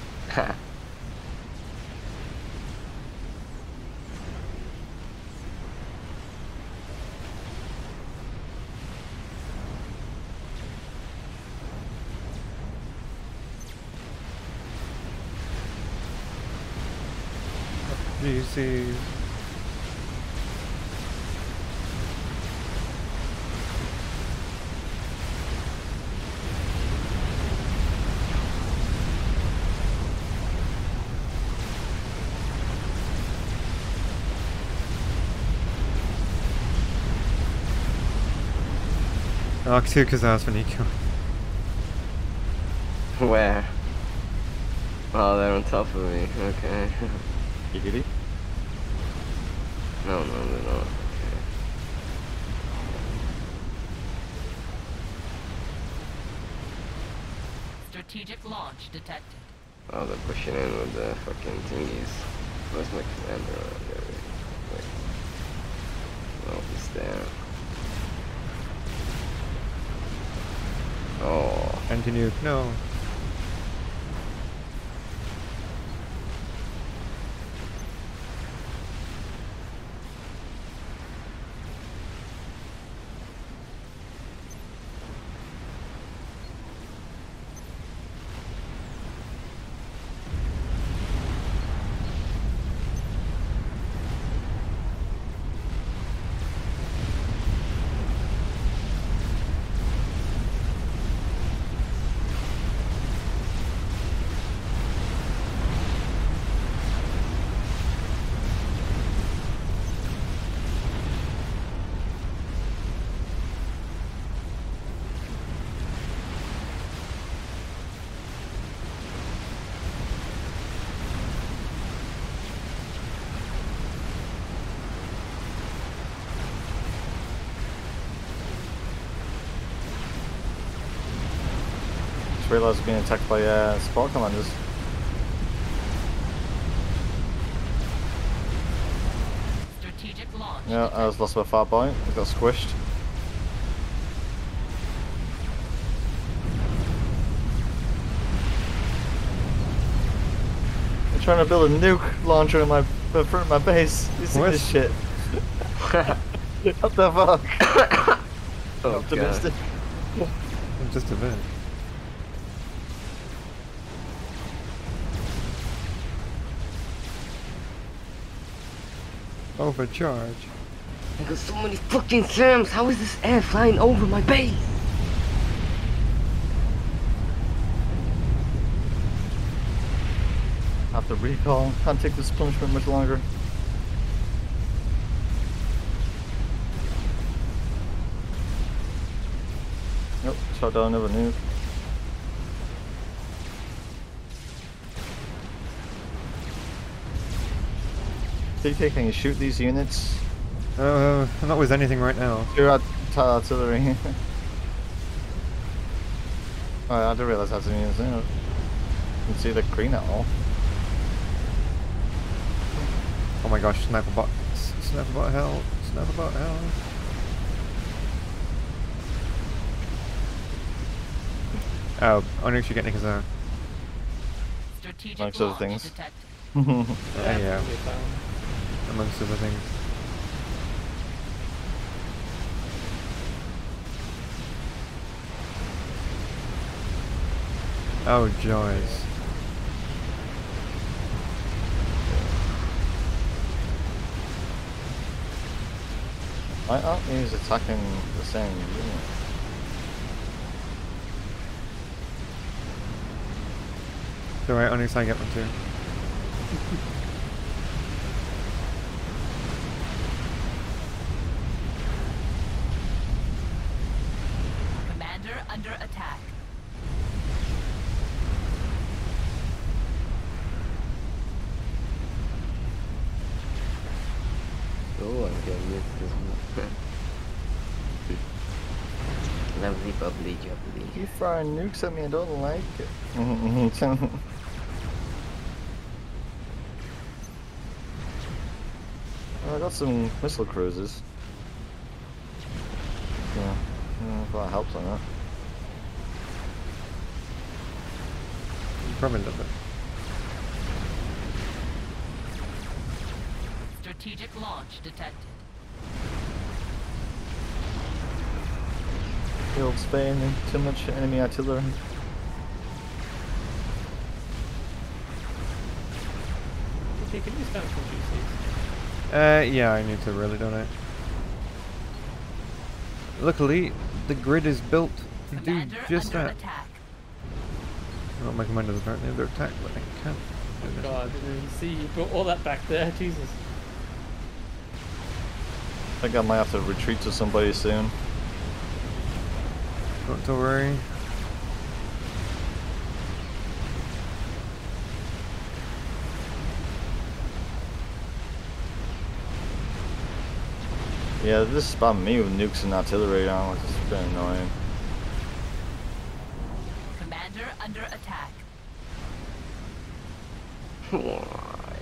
G C. Oh, two Kazars for Nico.
Where? Oh, they're on top of me. Okay.
Giggity.
No, no, they're not. Okay.
Strategic launch detected.
Oh, they're pushing in with the fucking thingies. Where's my commander? Oh, there he is. Wait. Oh, he's there. Oh.
Anti-nuke, no.
Just realised I'm being attacked by uh, support commanders.
Strategic launch.
Yeah, I was lost by far point. I got squished. I'm trying to build a nuke launcher in my in front of my base. You see
What?
this shit? What the fuck?
Oh,
Optimistic.
God.
Just a bit. Overcharge.
I got so many fucking SAMs. How is this air flying over my base?
Have to recall. Can't take this punishment much longer. Nope, shot down another nuke. T K, can you shoot these units?
Uh, not with anything right now.
Shoot at artillery. Oh, I didn't realize that's an unit. You can see the green at all.
Oh my gosh, sniper bot, S- sniper bot hell, sniper bot hell. Oh, Onyx, you get Nikazar.
Strategic
Amongst other
launch
things.
detected.
Yeah, yeah,
probably fine.
amongst other things. Oh, joys.
Why aren't these attacking the same unit?
It's alright, Onyx, I get one too.
Commander under attack.
Oh, I'm gonna miss this one. Lovely, bubbly, jubbly.
You throwing nukes at me, I don't like it. Well, I got some missile cruisers. Yeah, yeah, if that helps on that.
Probably a little bit.
Strategic launch detected.
Fields failing, too much enemy artillery.
Okay, can you stand from G Cs?
Uh, yeah, I need to really, don't I? Luckily, the grid is built to do
Commander
just
under
that.
attack.
Well, my commanders apparently under attack, but I can't do this.
God, I didn't even see you brought all that back there. Jesus.
I think I might have to retreat to somebody soon.
Not to worry.
Yeah, this is spamming me with nukes and artillery now, which is a bit annoying.
Commander under attack.
Why?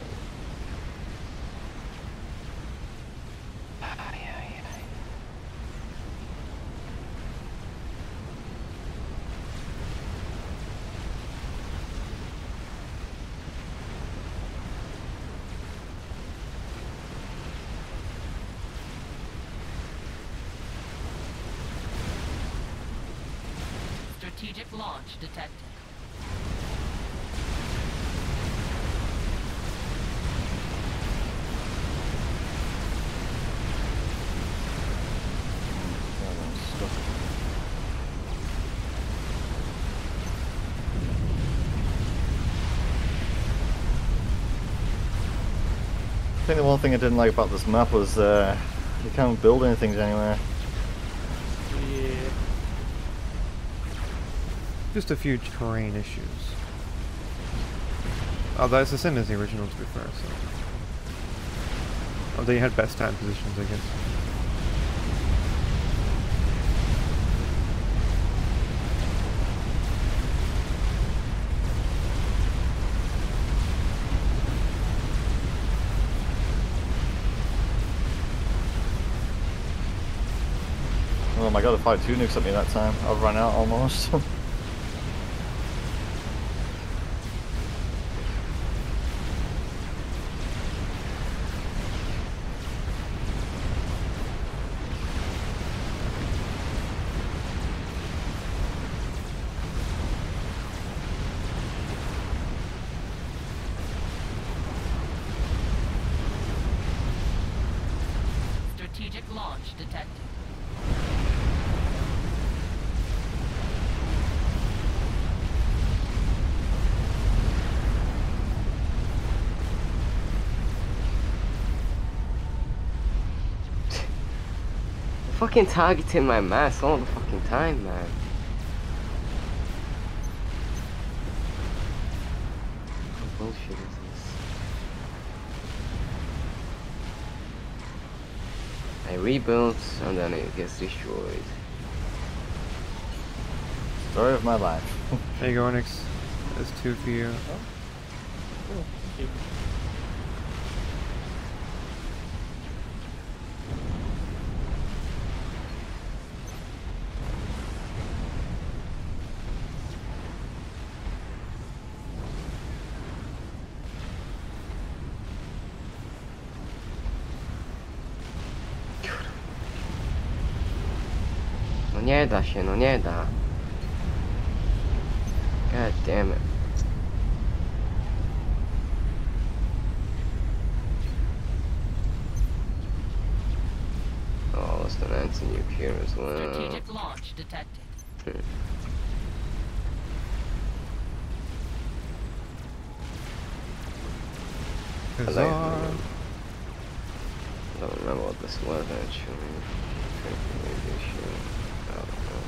Ay, ay, ay.
Strategic launch detected.
I think the one thing I didn't like about this map was uh, you can't build anything anywhere.
Yeah.
Just a few terrain issues. Oh, that's the same as the original, to be fair, so. Although you had best time positions, I guess.
Oh my god, I fired two nukes at me that time. I've run out almost.
Strategic launch detected.
fucking targeting my mass all the fucking time, man. What bullshit is this? I rebuild and then it gets destroyed.
Story of my life.
There you go, Onyx. That's two for you.
Oh, thank you.
No nie da się, no nie da. God damn it. Oh, it's an anti-nuclear as well.
Strategic launch detected.
Hmm. I
Huzzah.
like- I don't remember what this was actually. Maybe I should. I don't know.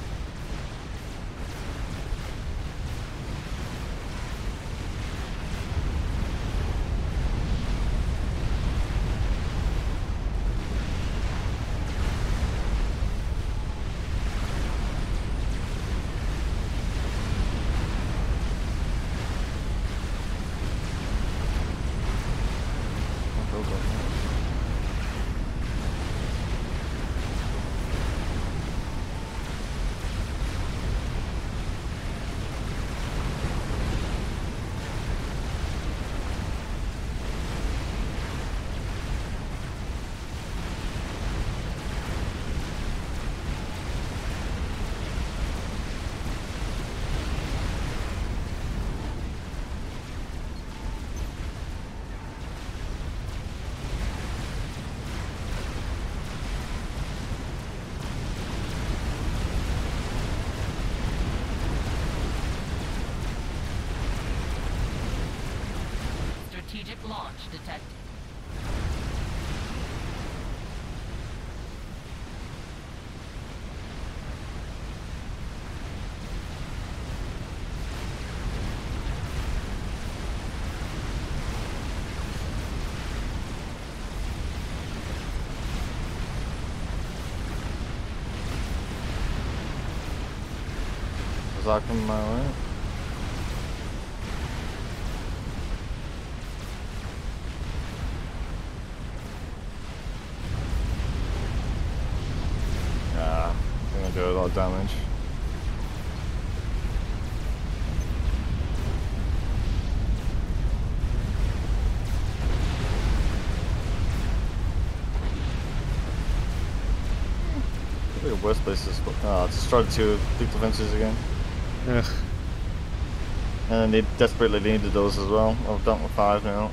Strategic launch detected.
Is that coming my way? Yeah, I'm gonna do a lot of damage. Look at worst places. Oh, it's started to deep defenses again.
Ugh.
And then they desperately needed those as well. I've done with five now.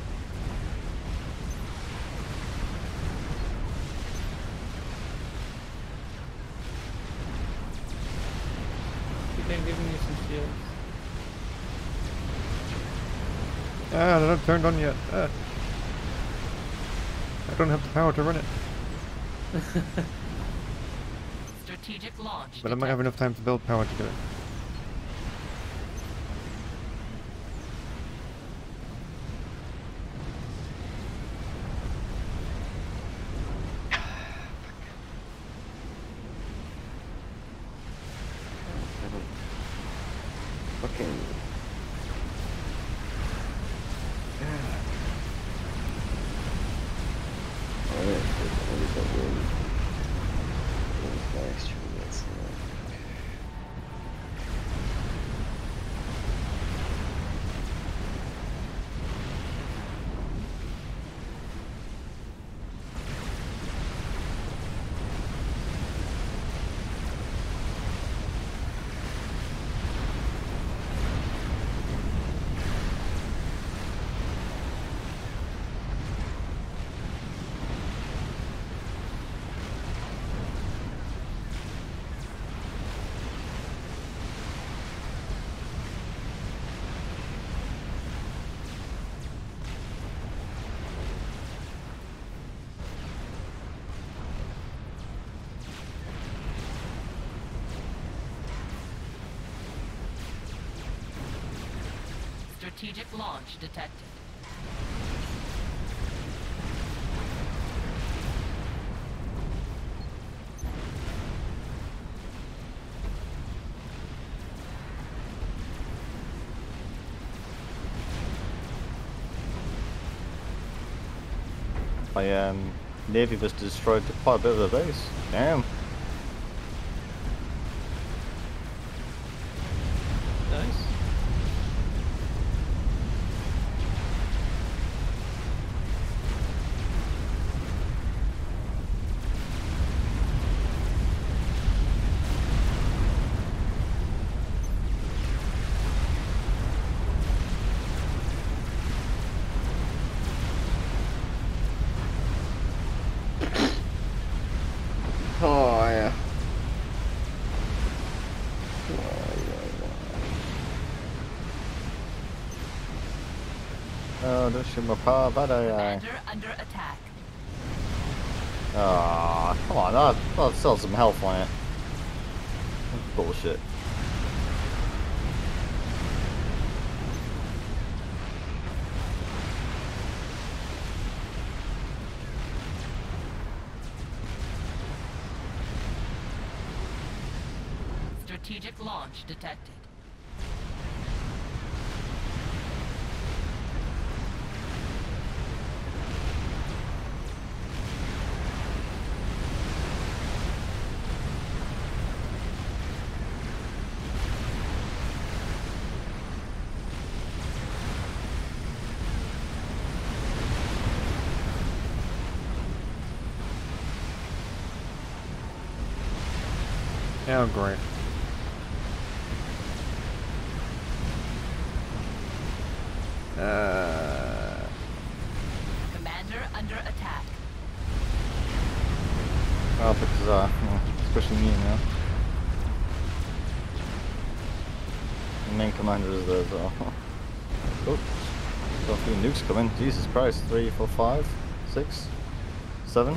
Keep on giving you some shields.
Ah, they're not turned on yet. Ah. I don't have the power to run it.
Strategic launch
But I might have
detected.
enough time to build power to do it.
Fucking. Oh, yeah, what is that word? What is that extra units?
Strategic launch detected.
My um, navy was destroyed to quite a bit of the base. Damn.
Nice.
Oh yeah. Why, why,
Oh, don't shoot my power, bad I.
Commander under attack.
Ah, come on, I'll, I'll sell some health on it. Bullshit.
Strategic launch detected.
Oh, great. Uh,
Commander under attack.
Well, because, uh, well, especially me now. The main commander is there as well. Oh, got a few nukes coming. Jesus Christ. Three, four, five, six, seven.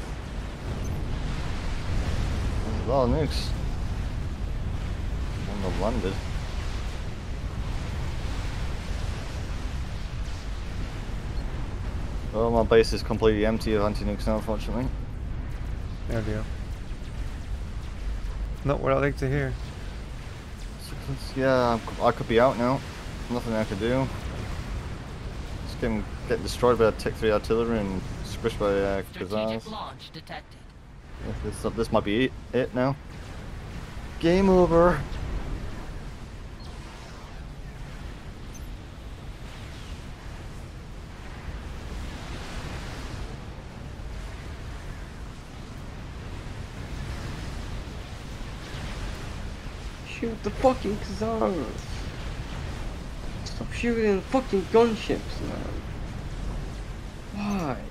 There's a lot of nukes. One of them landed. Well, my base is completely empty of anti-nukes now, unfortunately.
there we go. Not what I like to hear.
Yeah, I could be out now. Nothing I could do. Just getting get destroyed by Tech three artillery and squished by uh, Khazars.
Strategic launch detected.
This, this might be it, it now. Game over.
Shoot the fucking Khazars! Stop shooting fucking gunships, man. Why?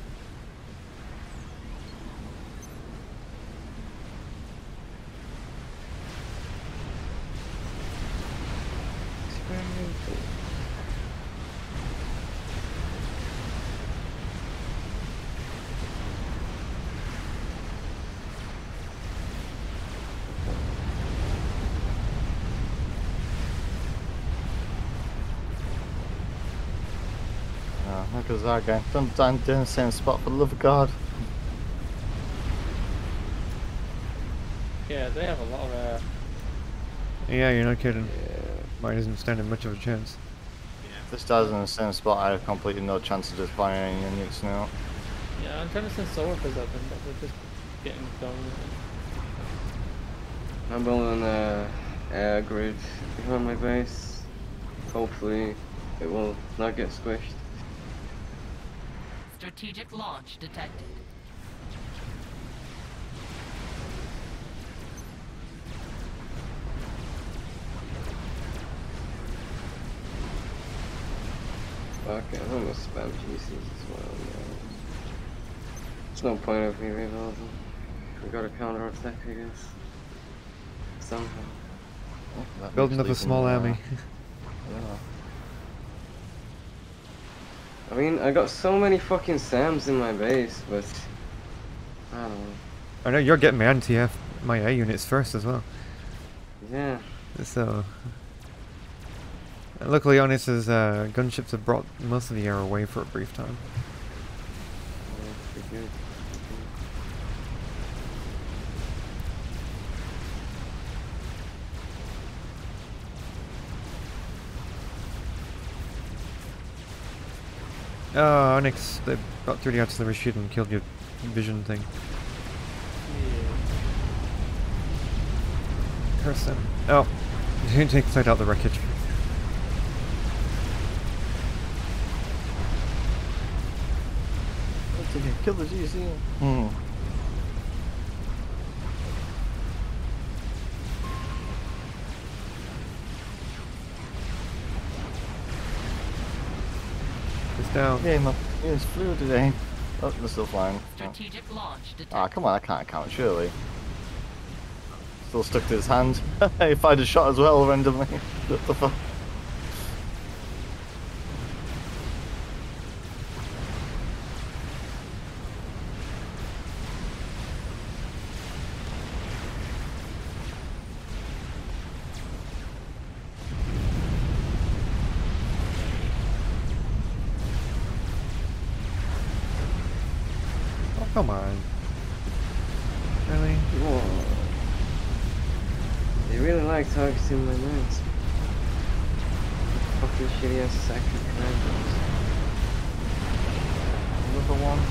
Experimental.
Oh, look at that guy. Don't die in the same spot, for the love of God.
Yeah, they have a lot of uh,
Yeah, you're not kidding.
Yeah.
Mine isn't standing much of a chance.
If this dies in the same spot, I have completely no chance of just firing any nukes now.
yeah, I'm trying to send solar fizz at them, but they're just getting going with it.
I'm building a air grid behind my base. Hopefully it will not get squished.
Strategic launch detected.
Fuck it, I'm gonna spam P Cs as well, man. There's no point of me rebuilding. We gotta counter attack, I guess. Somehow.
Oh, that
Building
nuke's
up a
leaving,
small
uh,
army.
yeah.
I mean, I got so many fucking SAMs in my base, but I don't know.
I know you're getting my anti F, my A units first as well.
Yeah.
So Luckily, Onyx's uh, gunships have brought most of the air away for a brief time.
Yeah, pretty good.
Oh, Onyx, they got through the artillery shoot and killed your vision thing. Curse them. Oh, didn't take sight out the wreckage.
Let's see, kill the G C. Hmm.
It's down.
Yeah, my units flew today. Oh, they're still flying. Oh.
Strategic launch detected.
Ah, come on, that can't count, surely. Still stuck to his hand. He fired a shot as well randomly. What the fuck?
Oh, come on. Really?
Whoa. They really like targeting my knights. Fucking shitty ass second commanders.
Another one.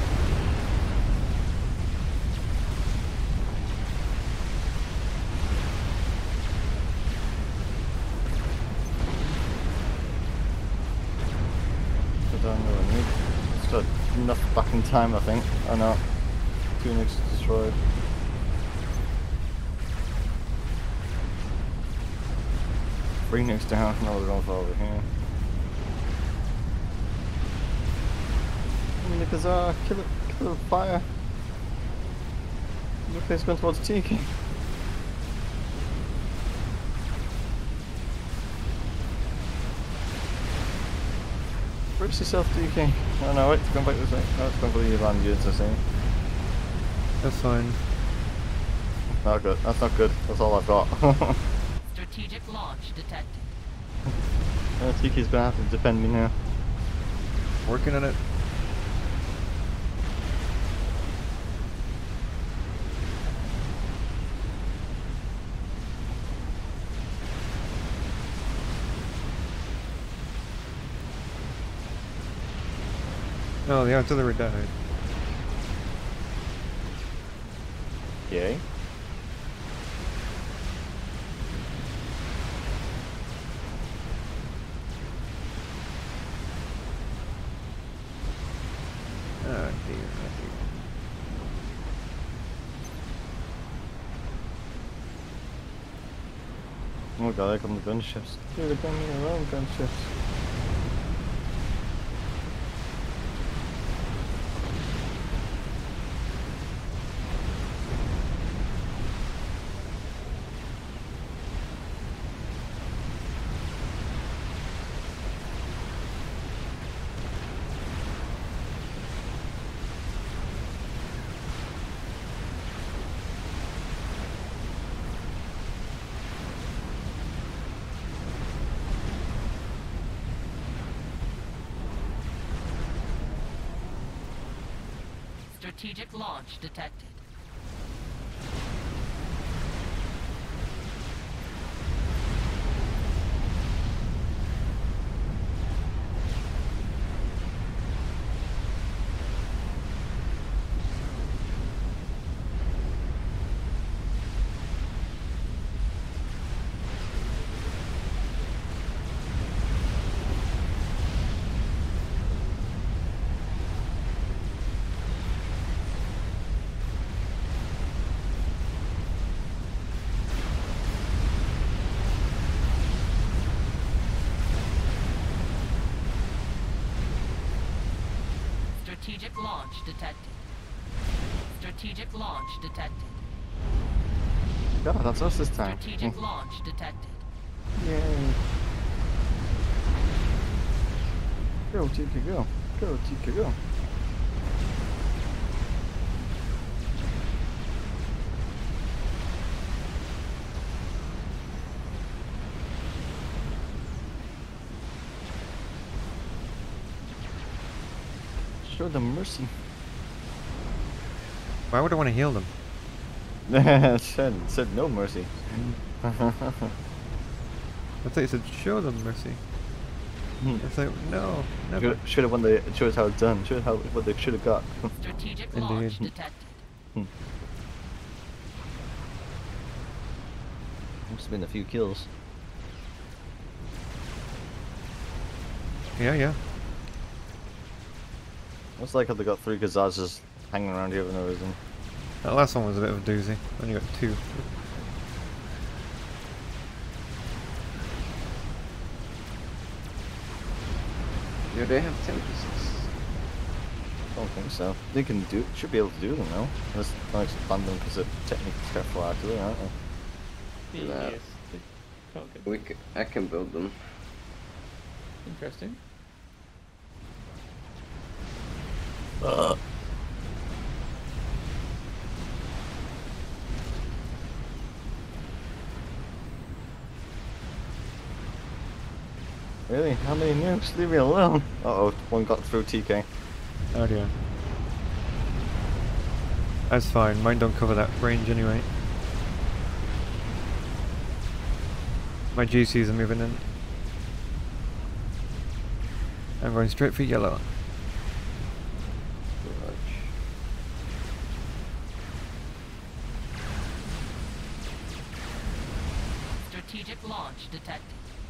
I don't know what I need. Just got enough back in time, I think. Oh no. Two nukes destroyed. Three nukes down. No, they're going for over here. Nikazar, kill it, kill it, fire. Look, he's going towards Tiki. Brace yourself, T K. Oh no, wait, it's going back this way. No, it's going for the land units, I see.
That's fine.
Not good. That's not good. That's all I've got.
Strategic launch detected.
uh, Tiki's gonna have to defend me now.
Working on it. Oh, the artillery died.
Yay.
Oh dear, oh dear.
Oh god, there come the gunships. Dude, they're coming around gunships.
Strategic launch detected. Strategic launch detected. Strategic launch detected.
God, that's us this time.
Strategic
Mm.
launch detected.
Yay. Go, T K, go. Go, T K, go. Show them mercy.
Why would I want to heal them?
said, said no mercy.
I thought you said show them mercy. It's like, no, never.
Should have when they show us how it's done. Show us how what they should have got.
Strategic
Indeed.
launch detected.
Must have been a few kills.
Yeah, yeah.
Looks like how they got three Gazaz just hanging around here for no reason.
That last one was a bit of a doozy. Only got two.
Do they have tempests?
I don't think so. They can do, should be able to do them now. Unless not expand them because they're technically careful artillery, aren't they?
Nah.
Yes. they Can't get
We c I can build them.
interesting.
Uh. Really? How many nukes? Leave me alone. Uh oh, one got through T K.
Oh dear. That's fine, mine don't cover that range anyway. My G Cs are moving in. I'm going straight for yellow.
Strategic launch detected.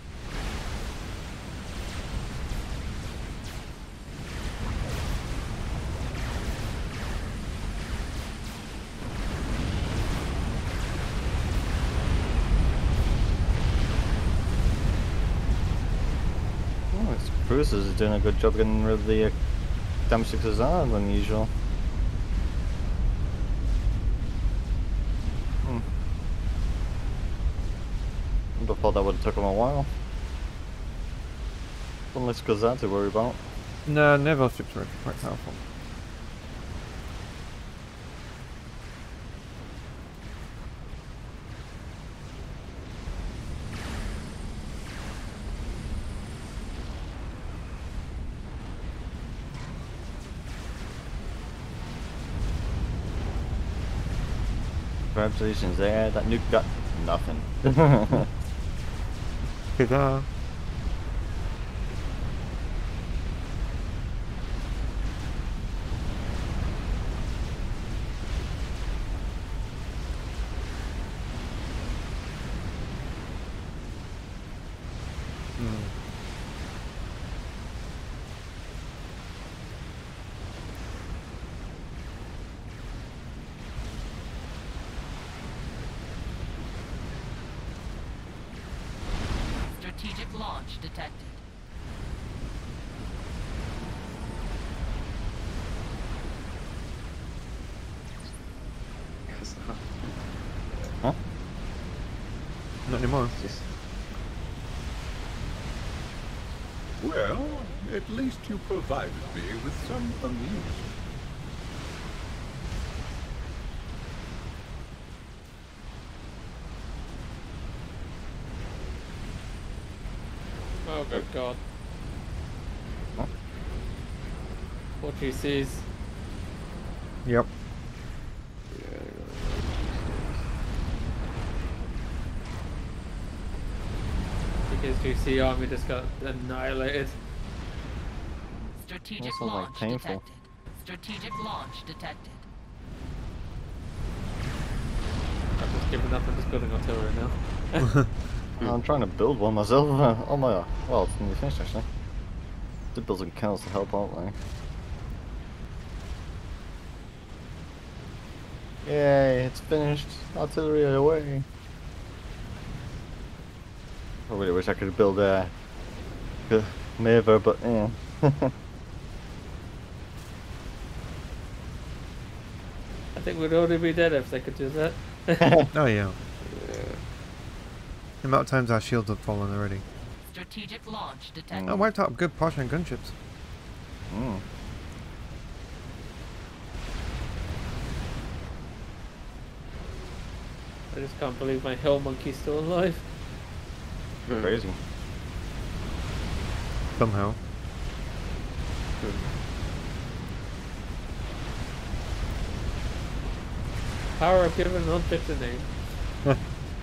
Oh, it's Bruce is doing a good job getting rid of the uh, damage to Kazan than usual. Hmm. I would have thought that would have took him a while. Unless Kazan to worry about.
No, naval ships are quite powerful.
Congratulations there, that nuke got nothing.
Ta-da. Hmm.
Strategic launch detected.
Huh?
Not anymore.
Just
Well, at least you provided me with some amusement.
Oh good god.
Huh?
Four G Cs.
Yep.
Because G C army just got annihilated.
Strategic
That sounds like
launch
painful.
detected. Strategic launch detected.
I've just given up and just building artillery now.
I'm trying to build one myself. Oh my, well, it's nearly finished actually. Did build some kennels to help out, like. Yay, it's finished. Artillery away. I really wish I could build a uh, Maver, but yeah.
I think we'd already be dead if they could do that.
Oh yeah. The amount of times our shields have fallen already.
Strategic launch detected.
I wiped out good portion of gunships.
Mm.
I just can't believe my hill monkey's still alive.
Crazy.
Somehow.
Power of giving an object a name.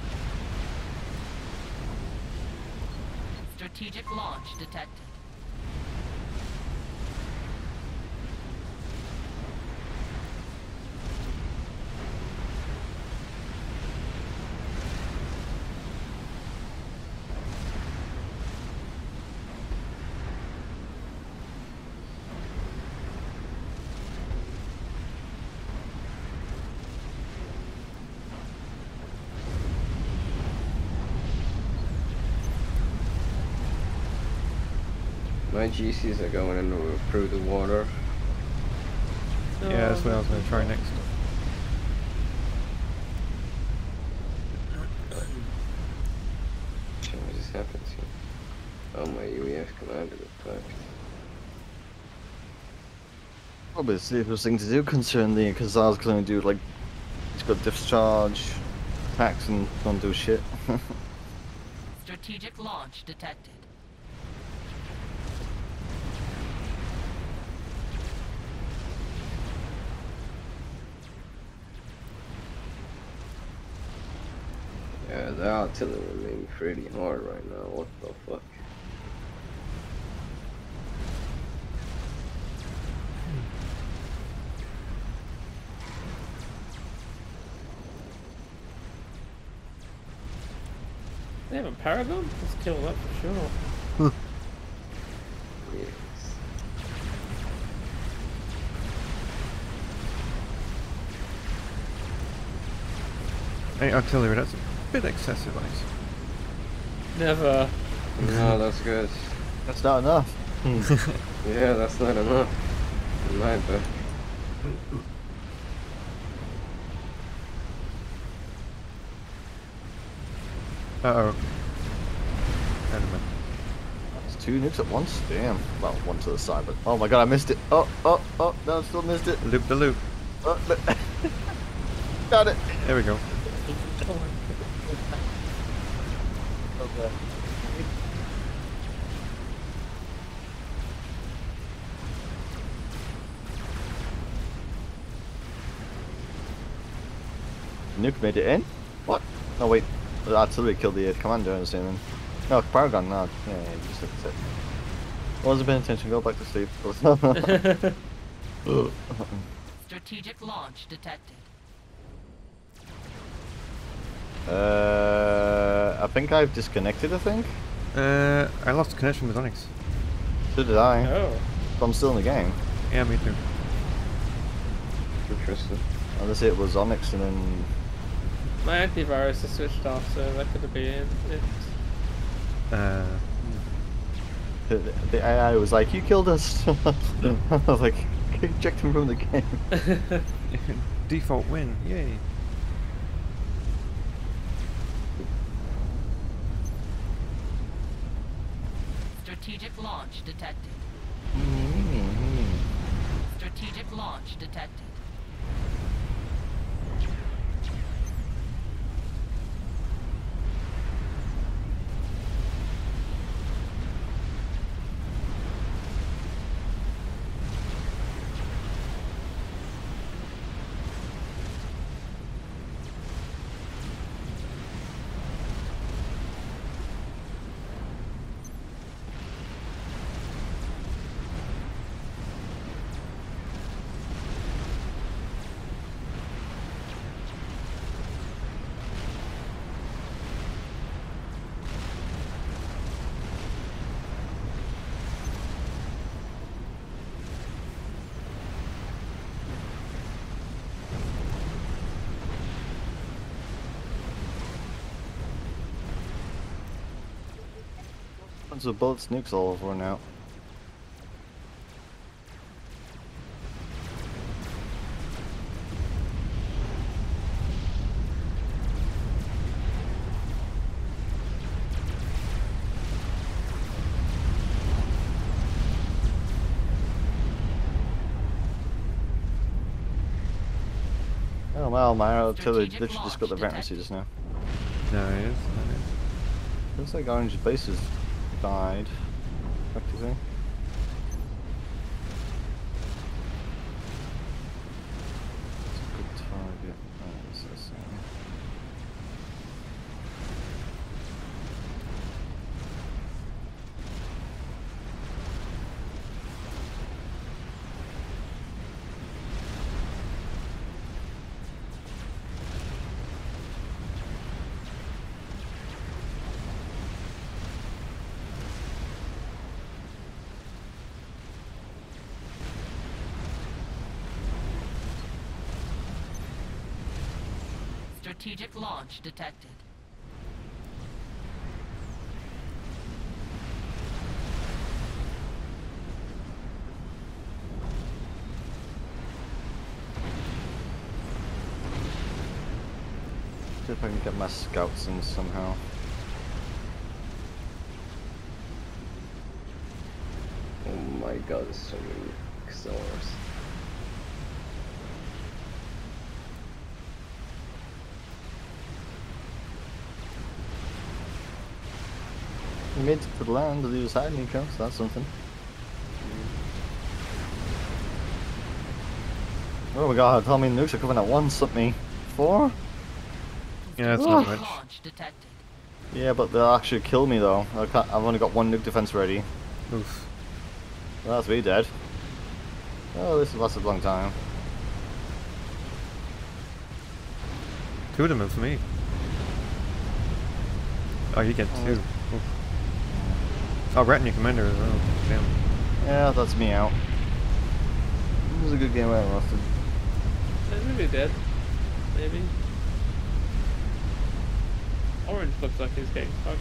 Strategic launch detected.
My G Cs are going in the- through the water.
Yeah, that's what I was going to try next.
Shit, what just happened to you? Oh, my U E F commander got fucked.
Probably the safest thing to do concerning the because I was going to do like it's got discharge, attacks, and don't do shit.
Strategic launch detected.
Yeah, the artillery made me pretty hard right now. What the fuck?
They have a Paragon? Let's kill that for sure.
Yes.
Eight artillery, that's a bit excessive, ice.
Never.
No, that's good.
That's not enough.
Yeah, that's not enough. In my book.
Uh oh. Enemy.
It's two nukes at once. Damn. Well, one to the side, but oh my god, I missed it. Oh, oh, oh, no, I still missed it.
Loop the loop.
Oh, no. Got it.
There we go.
Okay. Nuke made it in? What? No, wait. The artillery killed the uh, commander, I understand then. No, Paragon, no. Yeah, yeah, just look at it. I wasn't paying attention, go back to sleep.
Strategic launch detected.
uh, I think I've disconnected, I think?
Uh, I lost connection with Onyx.
So did I.
Oh.
But I'm still in the game.
Yeah, me too.
Interesting.
Unless it was Onyx and then...
My antivirus is switched off, so that could have been it.
Uh,
The, the A I was like, you killed us! I was like, eject him from the game.
default win, yay.
Strategic launch detected. Strategic launch detected.
Tons of bullets, nukes all over now. Oh well, my artillery
Strategic
literally just got the
launch
vacancy
detected.
just now.
No, it is. No, it
Looks like Orange base has died. Practically. It's a good target. Alright,
Strategic launch detected.
See if I can get my scouts in somehow.
Oh my god, there's so many Xors.
We made it to the land of the other side, Nico, so that's something. Oh my god, tell me nukes are coming at once at me. Four?
Yeah, that's not much.
Launch detected.
Yeah, but they'll actually kill me though. I can't, I've only got one nuke defense ready.
Oof.
Well, that's me dead. Oh, this has lasted a long time.
Two of them are for me. Oh, you get two. Oof. Oh, retinue commander as well. Damn.
Yeah, that's me out. It was a good game I lasted.
Uh, maybe dead. Maybe. Orange looks like he's getting fucked.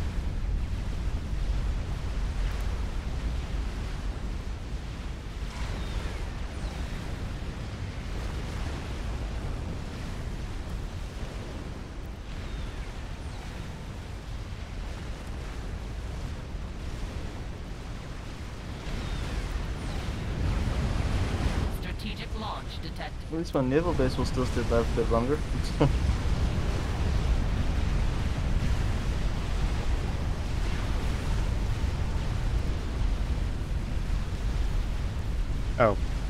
Strategic launch detected.
At least my naval base will still stay there a bit longer.
Oh.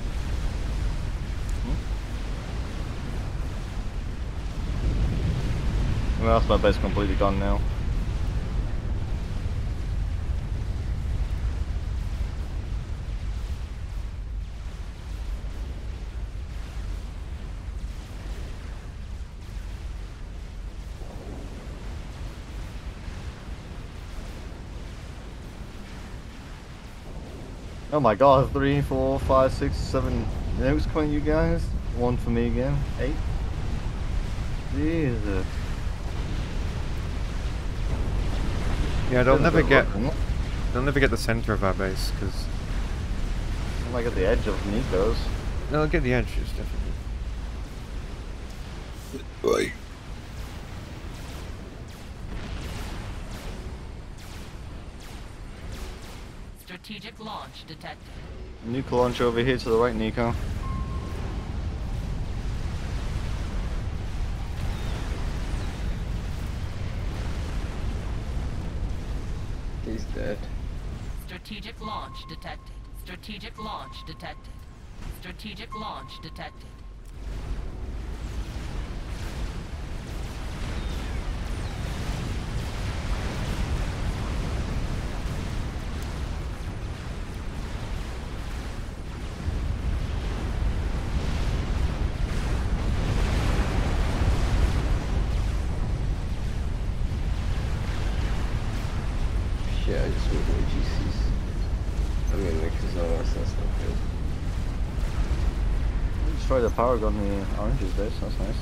Well, that's my base completely gone now. Oh my god, three, four, five, six, seven nukes coming you guys. One for me again. Eight. Jesus.
Yeah, they'll
Bit
never
of a
get.
luck, isn't it?
They'll never get the center of our base because
I'm like at the edge of Nico's.
they'll get the edges definitely. Oi.
Strategic launch detected.
Nuke launch over here to the right, Nico.
He's dead.
Strategic launch detected. Strategic launch detected. Strategic launch detected.
Yeah, I just moved my G Cs. I mean, like, his own arse, that's not good.
Destroy the power gun in the oranges base, that's nice.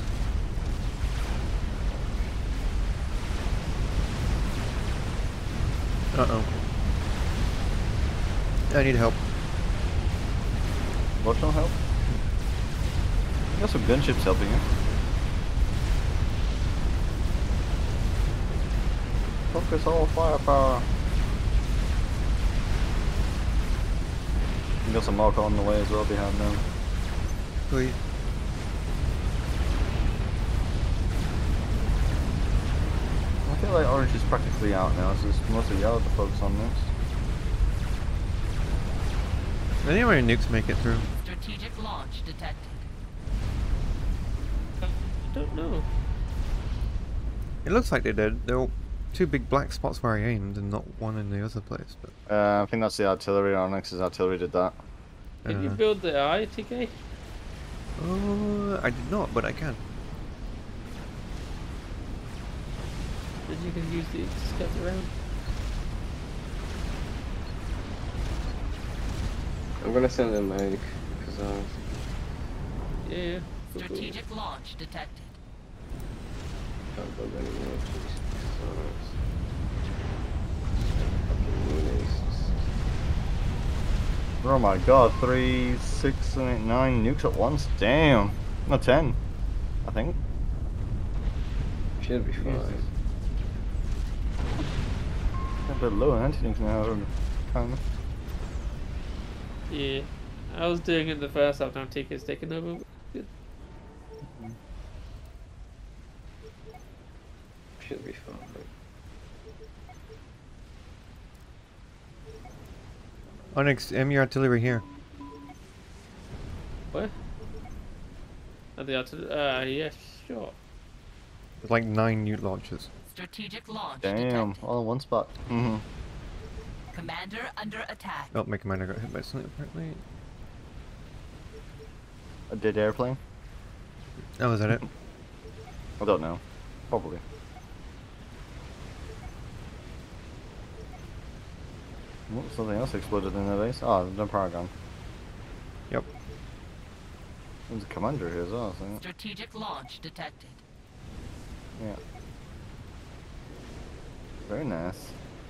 Uh oh. I need help.
What no help? I got some gunships helping you. Focus all firepower. You got some mark on the way as well behind them.
Sweet.
I feel like orange is practically out now, so it's mostly yellow to focus on next.
Anyway, nukes make it through.
Strategic launch detected.
I don't know.
It looks like they did. There were two big black spots where I aimed and not one in the other place. But
Uh, I think that's the artillery. Onyx's artillery did that.
Did you
uh,
build the eye, T K?
oh, I did not, but I can.
Then you can use the to scout around.
I'm gonna send him medic, because, uh,
Yeah, yeah. Cool, cool.
Strategic launch detected.
build anymore. Jesus Christ. Fucking Muniz.
Oh my god, three, six, seven, eight, nine nukes at once? Damn. No, ten. I think.
Should be fine.
A bit low on anti-nukes now. Kind of.
Yeah. I was doing it in the first half, now T K's taking over. Good.
Should be fine.
Onyx, aim your artillery here.
What? At the artillery? Uh, yeah, sure.
There's like nine nuke launchers.
Strategic launch
Damn,
detected.
all in one spot. Mm-hmm.
Commander under attack.
Oh, my commander got hit by something apparently.
A dead airplane?
Oh, is that it?
I don't know. Probably. Oh, something else exploded in the base. Oh, the Paragon.
Yep.
There's a commander here as well, so
Strategic launch detected.
yeah. Very nice.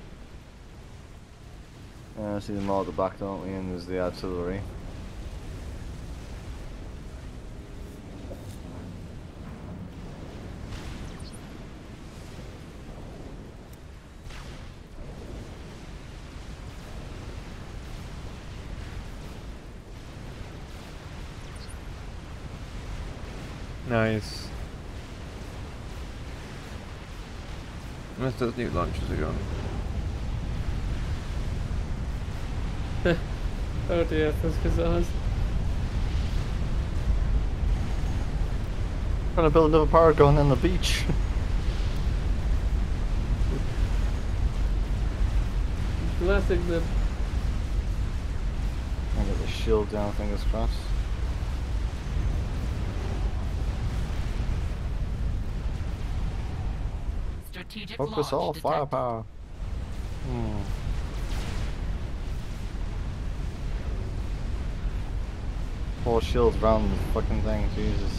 Yeah, I see them all at the back, don't we? And there's the artillery.
Nice. Unless those nuke launchers are gone.
Oh dear, that's because
Trying to build another Paragon on the beach.
blasting them.
I'll get the shield down, fingers crossed.
Strategic
Focus
launch
all
detected.
firepower. Hmm. Four shields around the fucking thing, Jesus.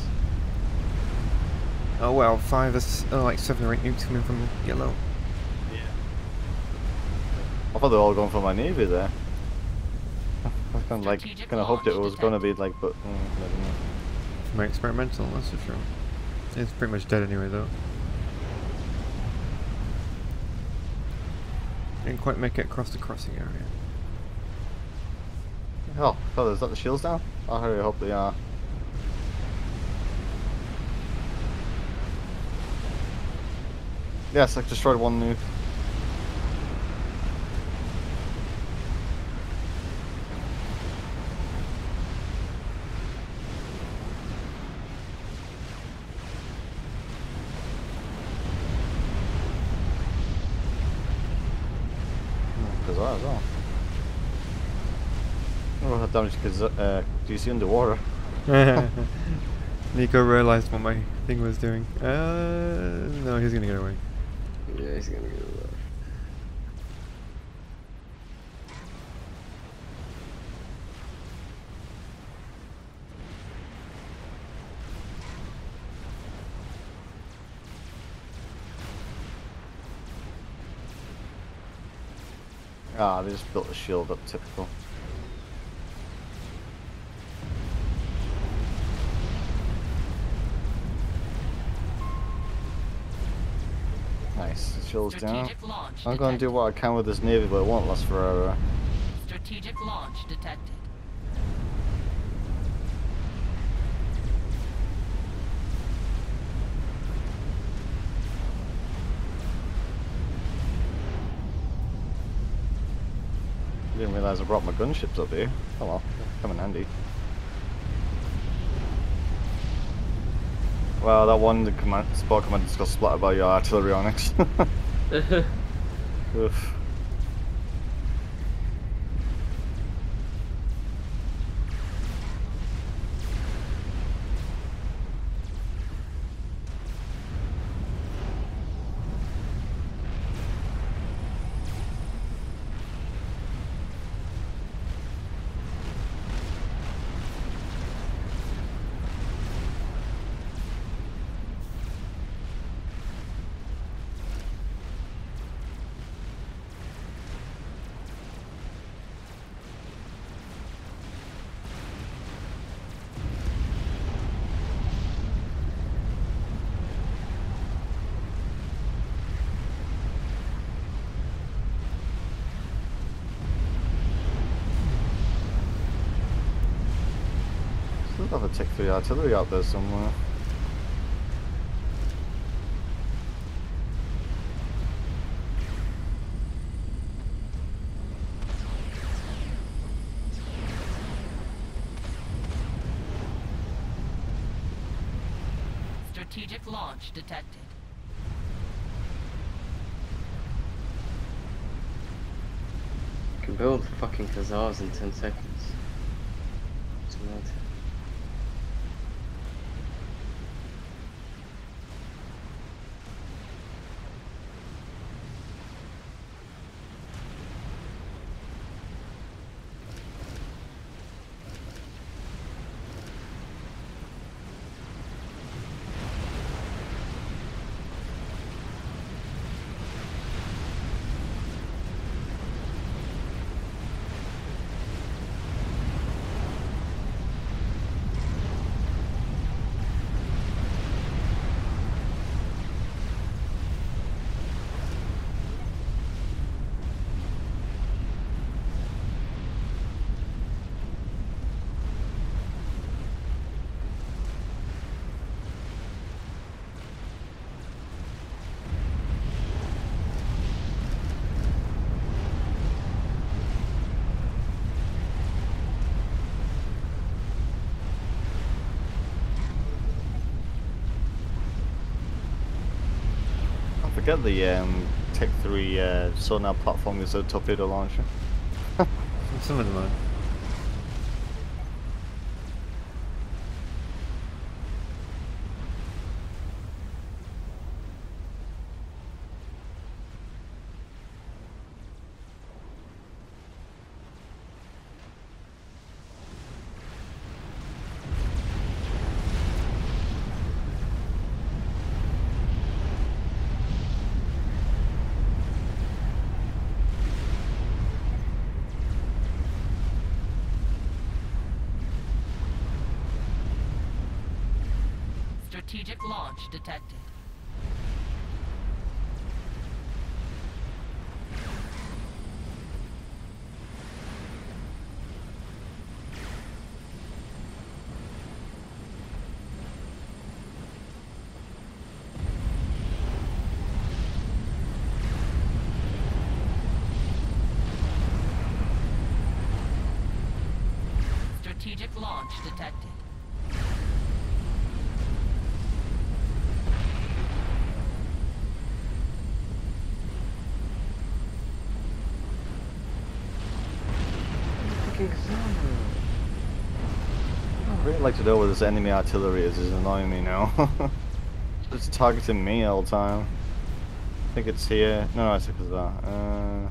Oh well, five or s oh, like seven or eight nukes coming from yellow.
Yeah. I thought they were all going for my navy there. I was kind of like,
Strategic
kind of hoped it
launch
was going to be like, but mm, never know.
My experimental, that's for sure. It's pretty much dead anyway though. Didn't quite make it across the crossing area.
Oh, oh, is that the shields now? I really hope they are. Yes, I destroyed one nuke. Hmm, bizarre as well. Oh, how damage because uh, do you see underwater?
Nico realized what my thing was doing. Uh, no, he's gonna get away.
Yeah, he's gonna get it.
Ah, they just built a shield up, typical. Nice, the shield's down.
Strategic launch
I'm gonna do
detected.
what I can with this navy, but it won't last forever.
Strategic launch detected.
Didn't realise I brought my gunships up here. Oh well, come in handy. Well, that one the command, spot command just got splattered by your artillery Onyx. Oof. We'll have a Tech three artillery out there somewhere.
Strategic launch detected.
You can build fucking Khazars in ten seconds. It's mad.
Forget the um, Tech three uh, sonar platform is a torpedo launcher.
Some of them are.
Strategic launch detected. Strategic launch detected.
Fucking Khazar.
I'd really like to know where this enemy artillery is. It's annoying me now. It's targeting me all the time. I think it's here. No, it's a Khazar. Uh,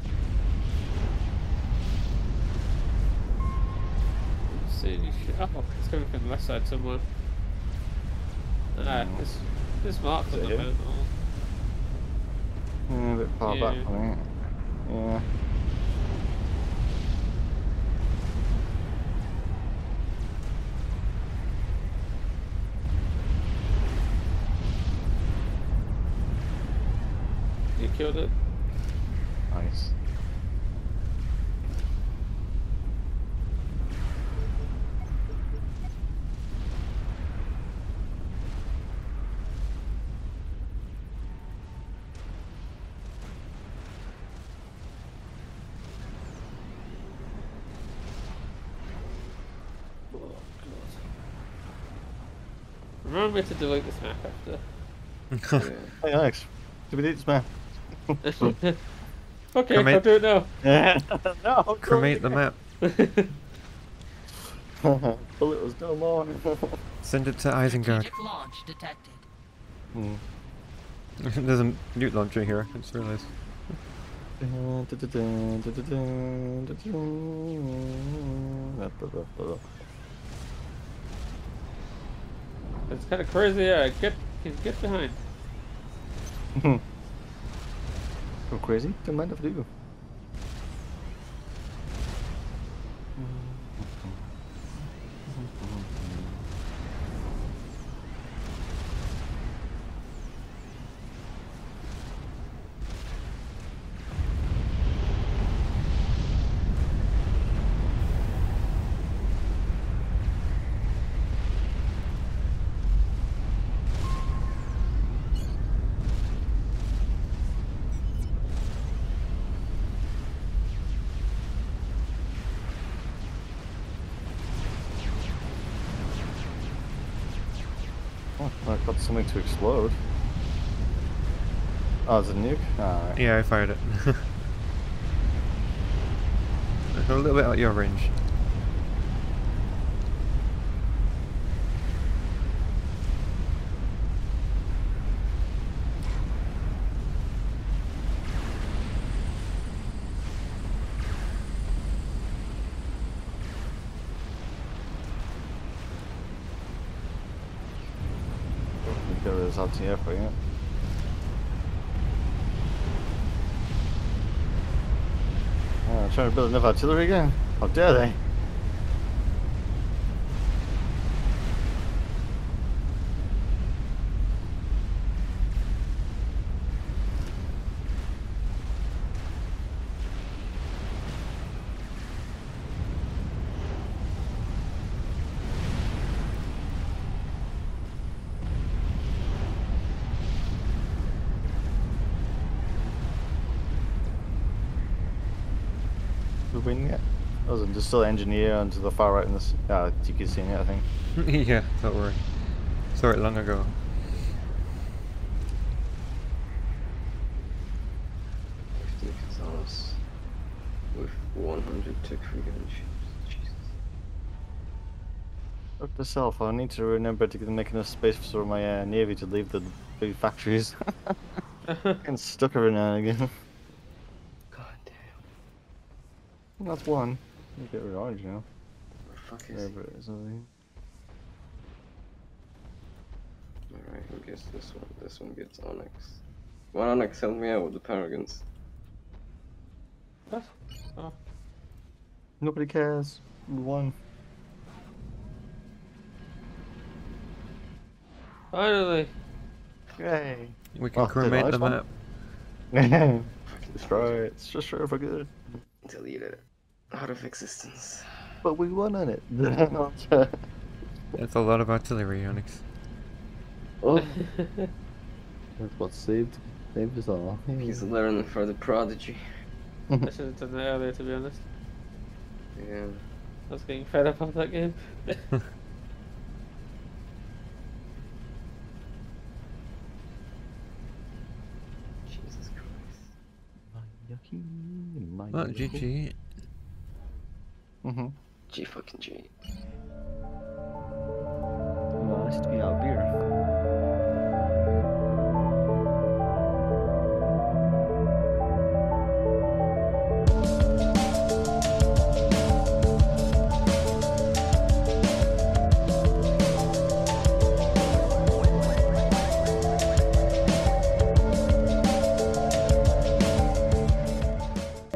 See any shit. Oh, it's coming from the left side somewhere. Ah,
Mm.
this this marks
Is
on
it
the
here?
map.
yeah, a bit far
Yeah.
back from it. Yeah.
You killed it.
Nice.
Remember to delete this map after.
Yeah.
Hey Alex, do we need this man?
Okay,
Cremate-
I'll do it now.
Yeah. No.
Cremate the map.
Bullet was no more.
Send it to Isengard.
Strategic launch detected.
Hmm.
There's a newt launcher here, I just realized.
It's kind of crazy. Yeah, get get behind.
Go crazy? Don't mind if I do. Oh, I've got something to explode. Oh, it's a nuke? Alright.
Yeah, I fired it. A little bit out your range.
Get rid of this R T F for you. Oh, trying to build enough artillery again? How dare they? Win yet? I was just still engineer onto the far right in this. Uh, T K C it, I think.
Yeah, don't worry. Saw it long ago.
fifty Kazanas with one hundred tick free gun ships. Jesus.
Look to self, I need to remember to make enough space for my uh, navy to leave the big factories. Getting stuck every now and again.
God damn.
That's one. You get rid of orange now.
Where the fuck is
Yeah,
he?
but it's something.
Alright, who gets this one? This one gets Onyx. Well, Onyx, help me out with the Paragons.
What? Oh.
Nobody cares. We won.
Finally.
Yay.
We can
Oh,
cremate
did
the
I
map.
Destroy it. It's just sure for good.
Delete it. Out of existence.
But we won on it.
That's a lot of artillery, Onyx.
Oh. That's what saved saved us all.
He's learning for the prodigy.
I should have done that earlier, to be honest.
Yeah.
I was getting fed up of that game.
Jesus Christ.
Well, G G.
Mm-hmm.
G fucking G.
Nice to be out beer.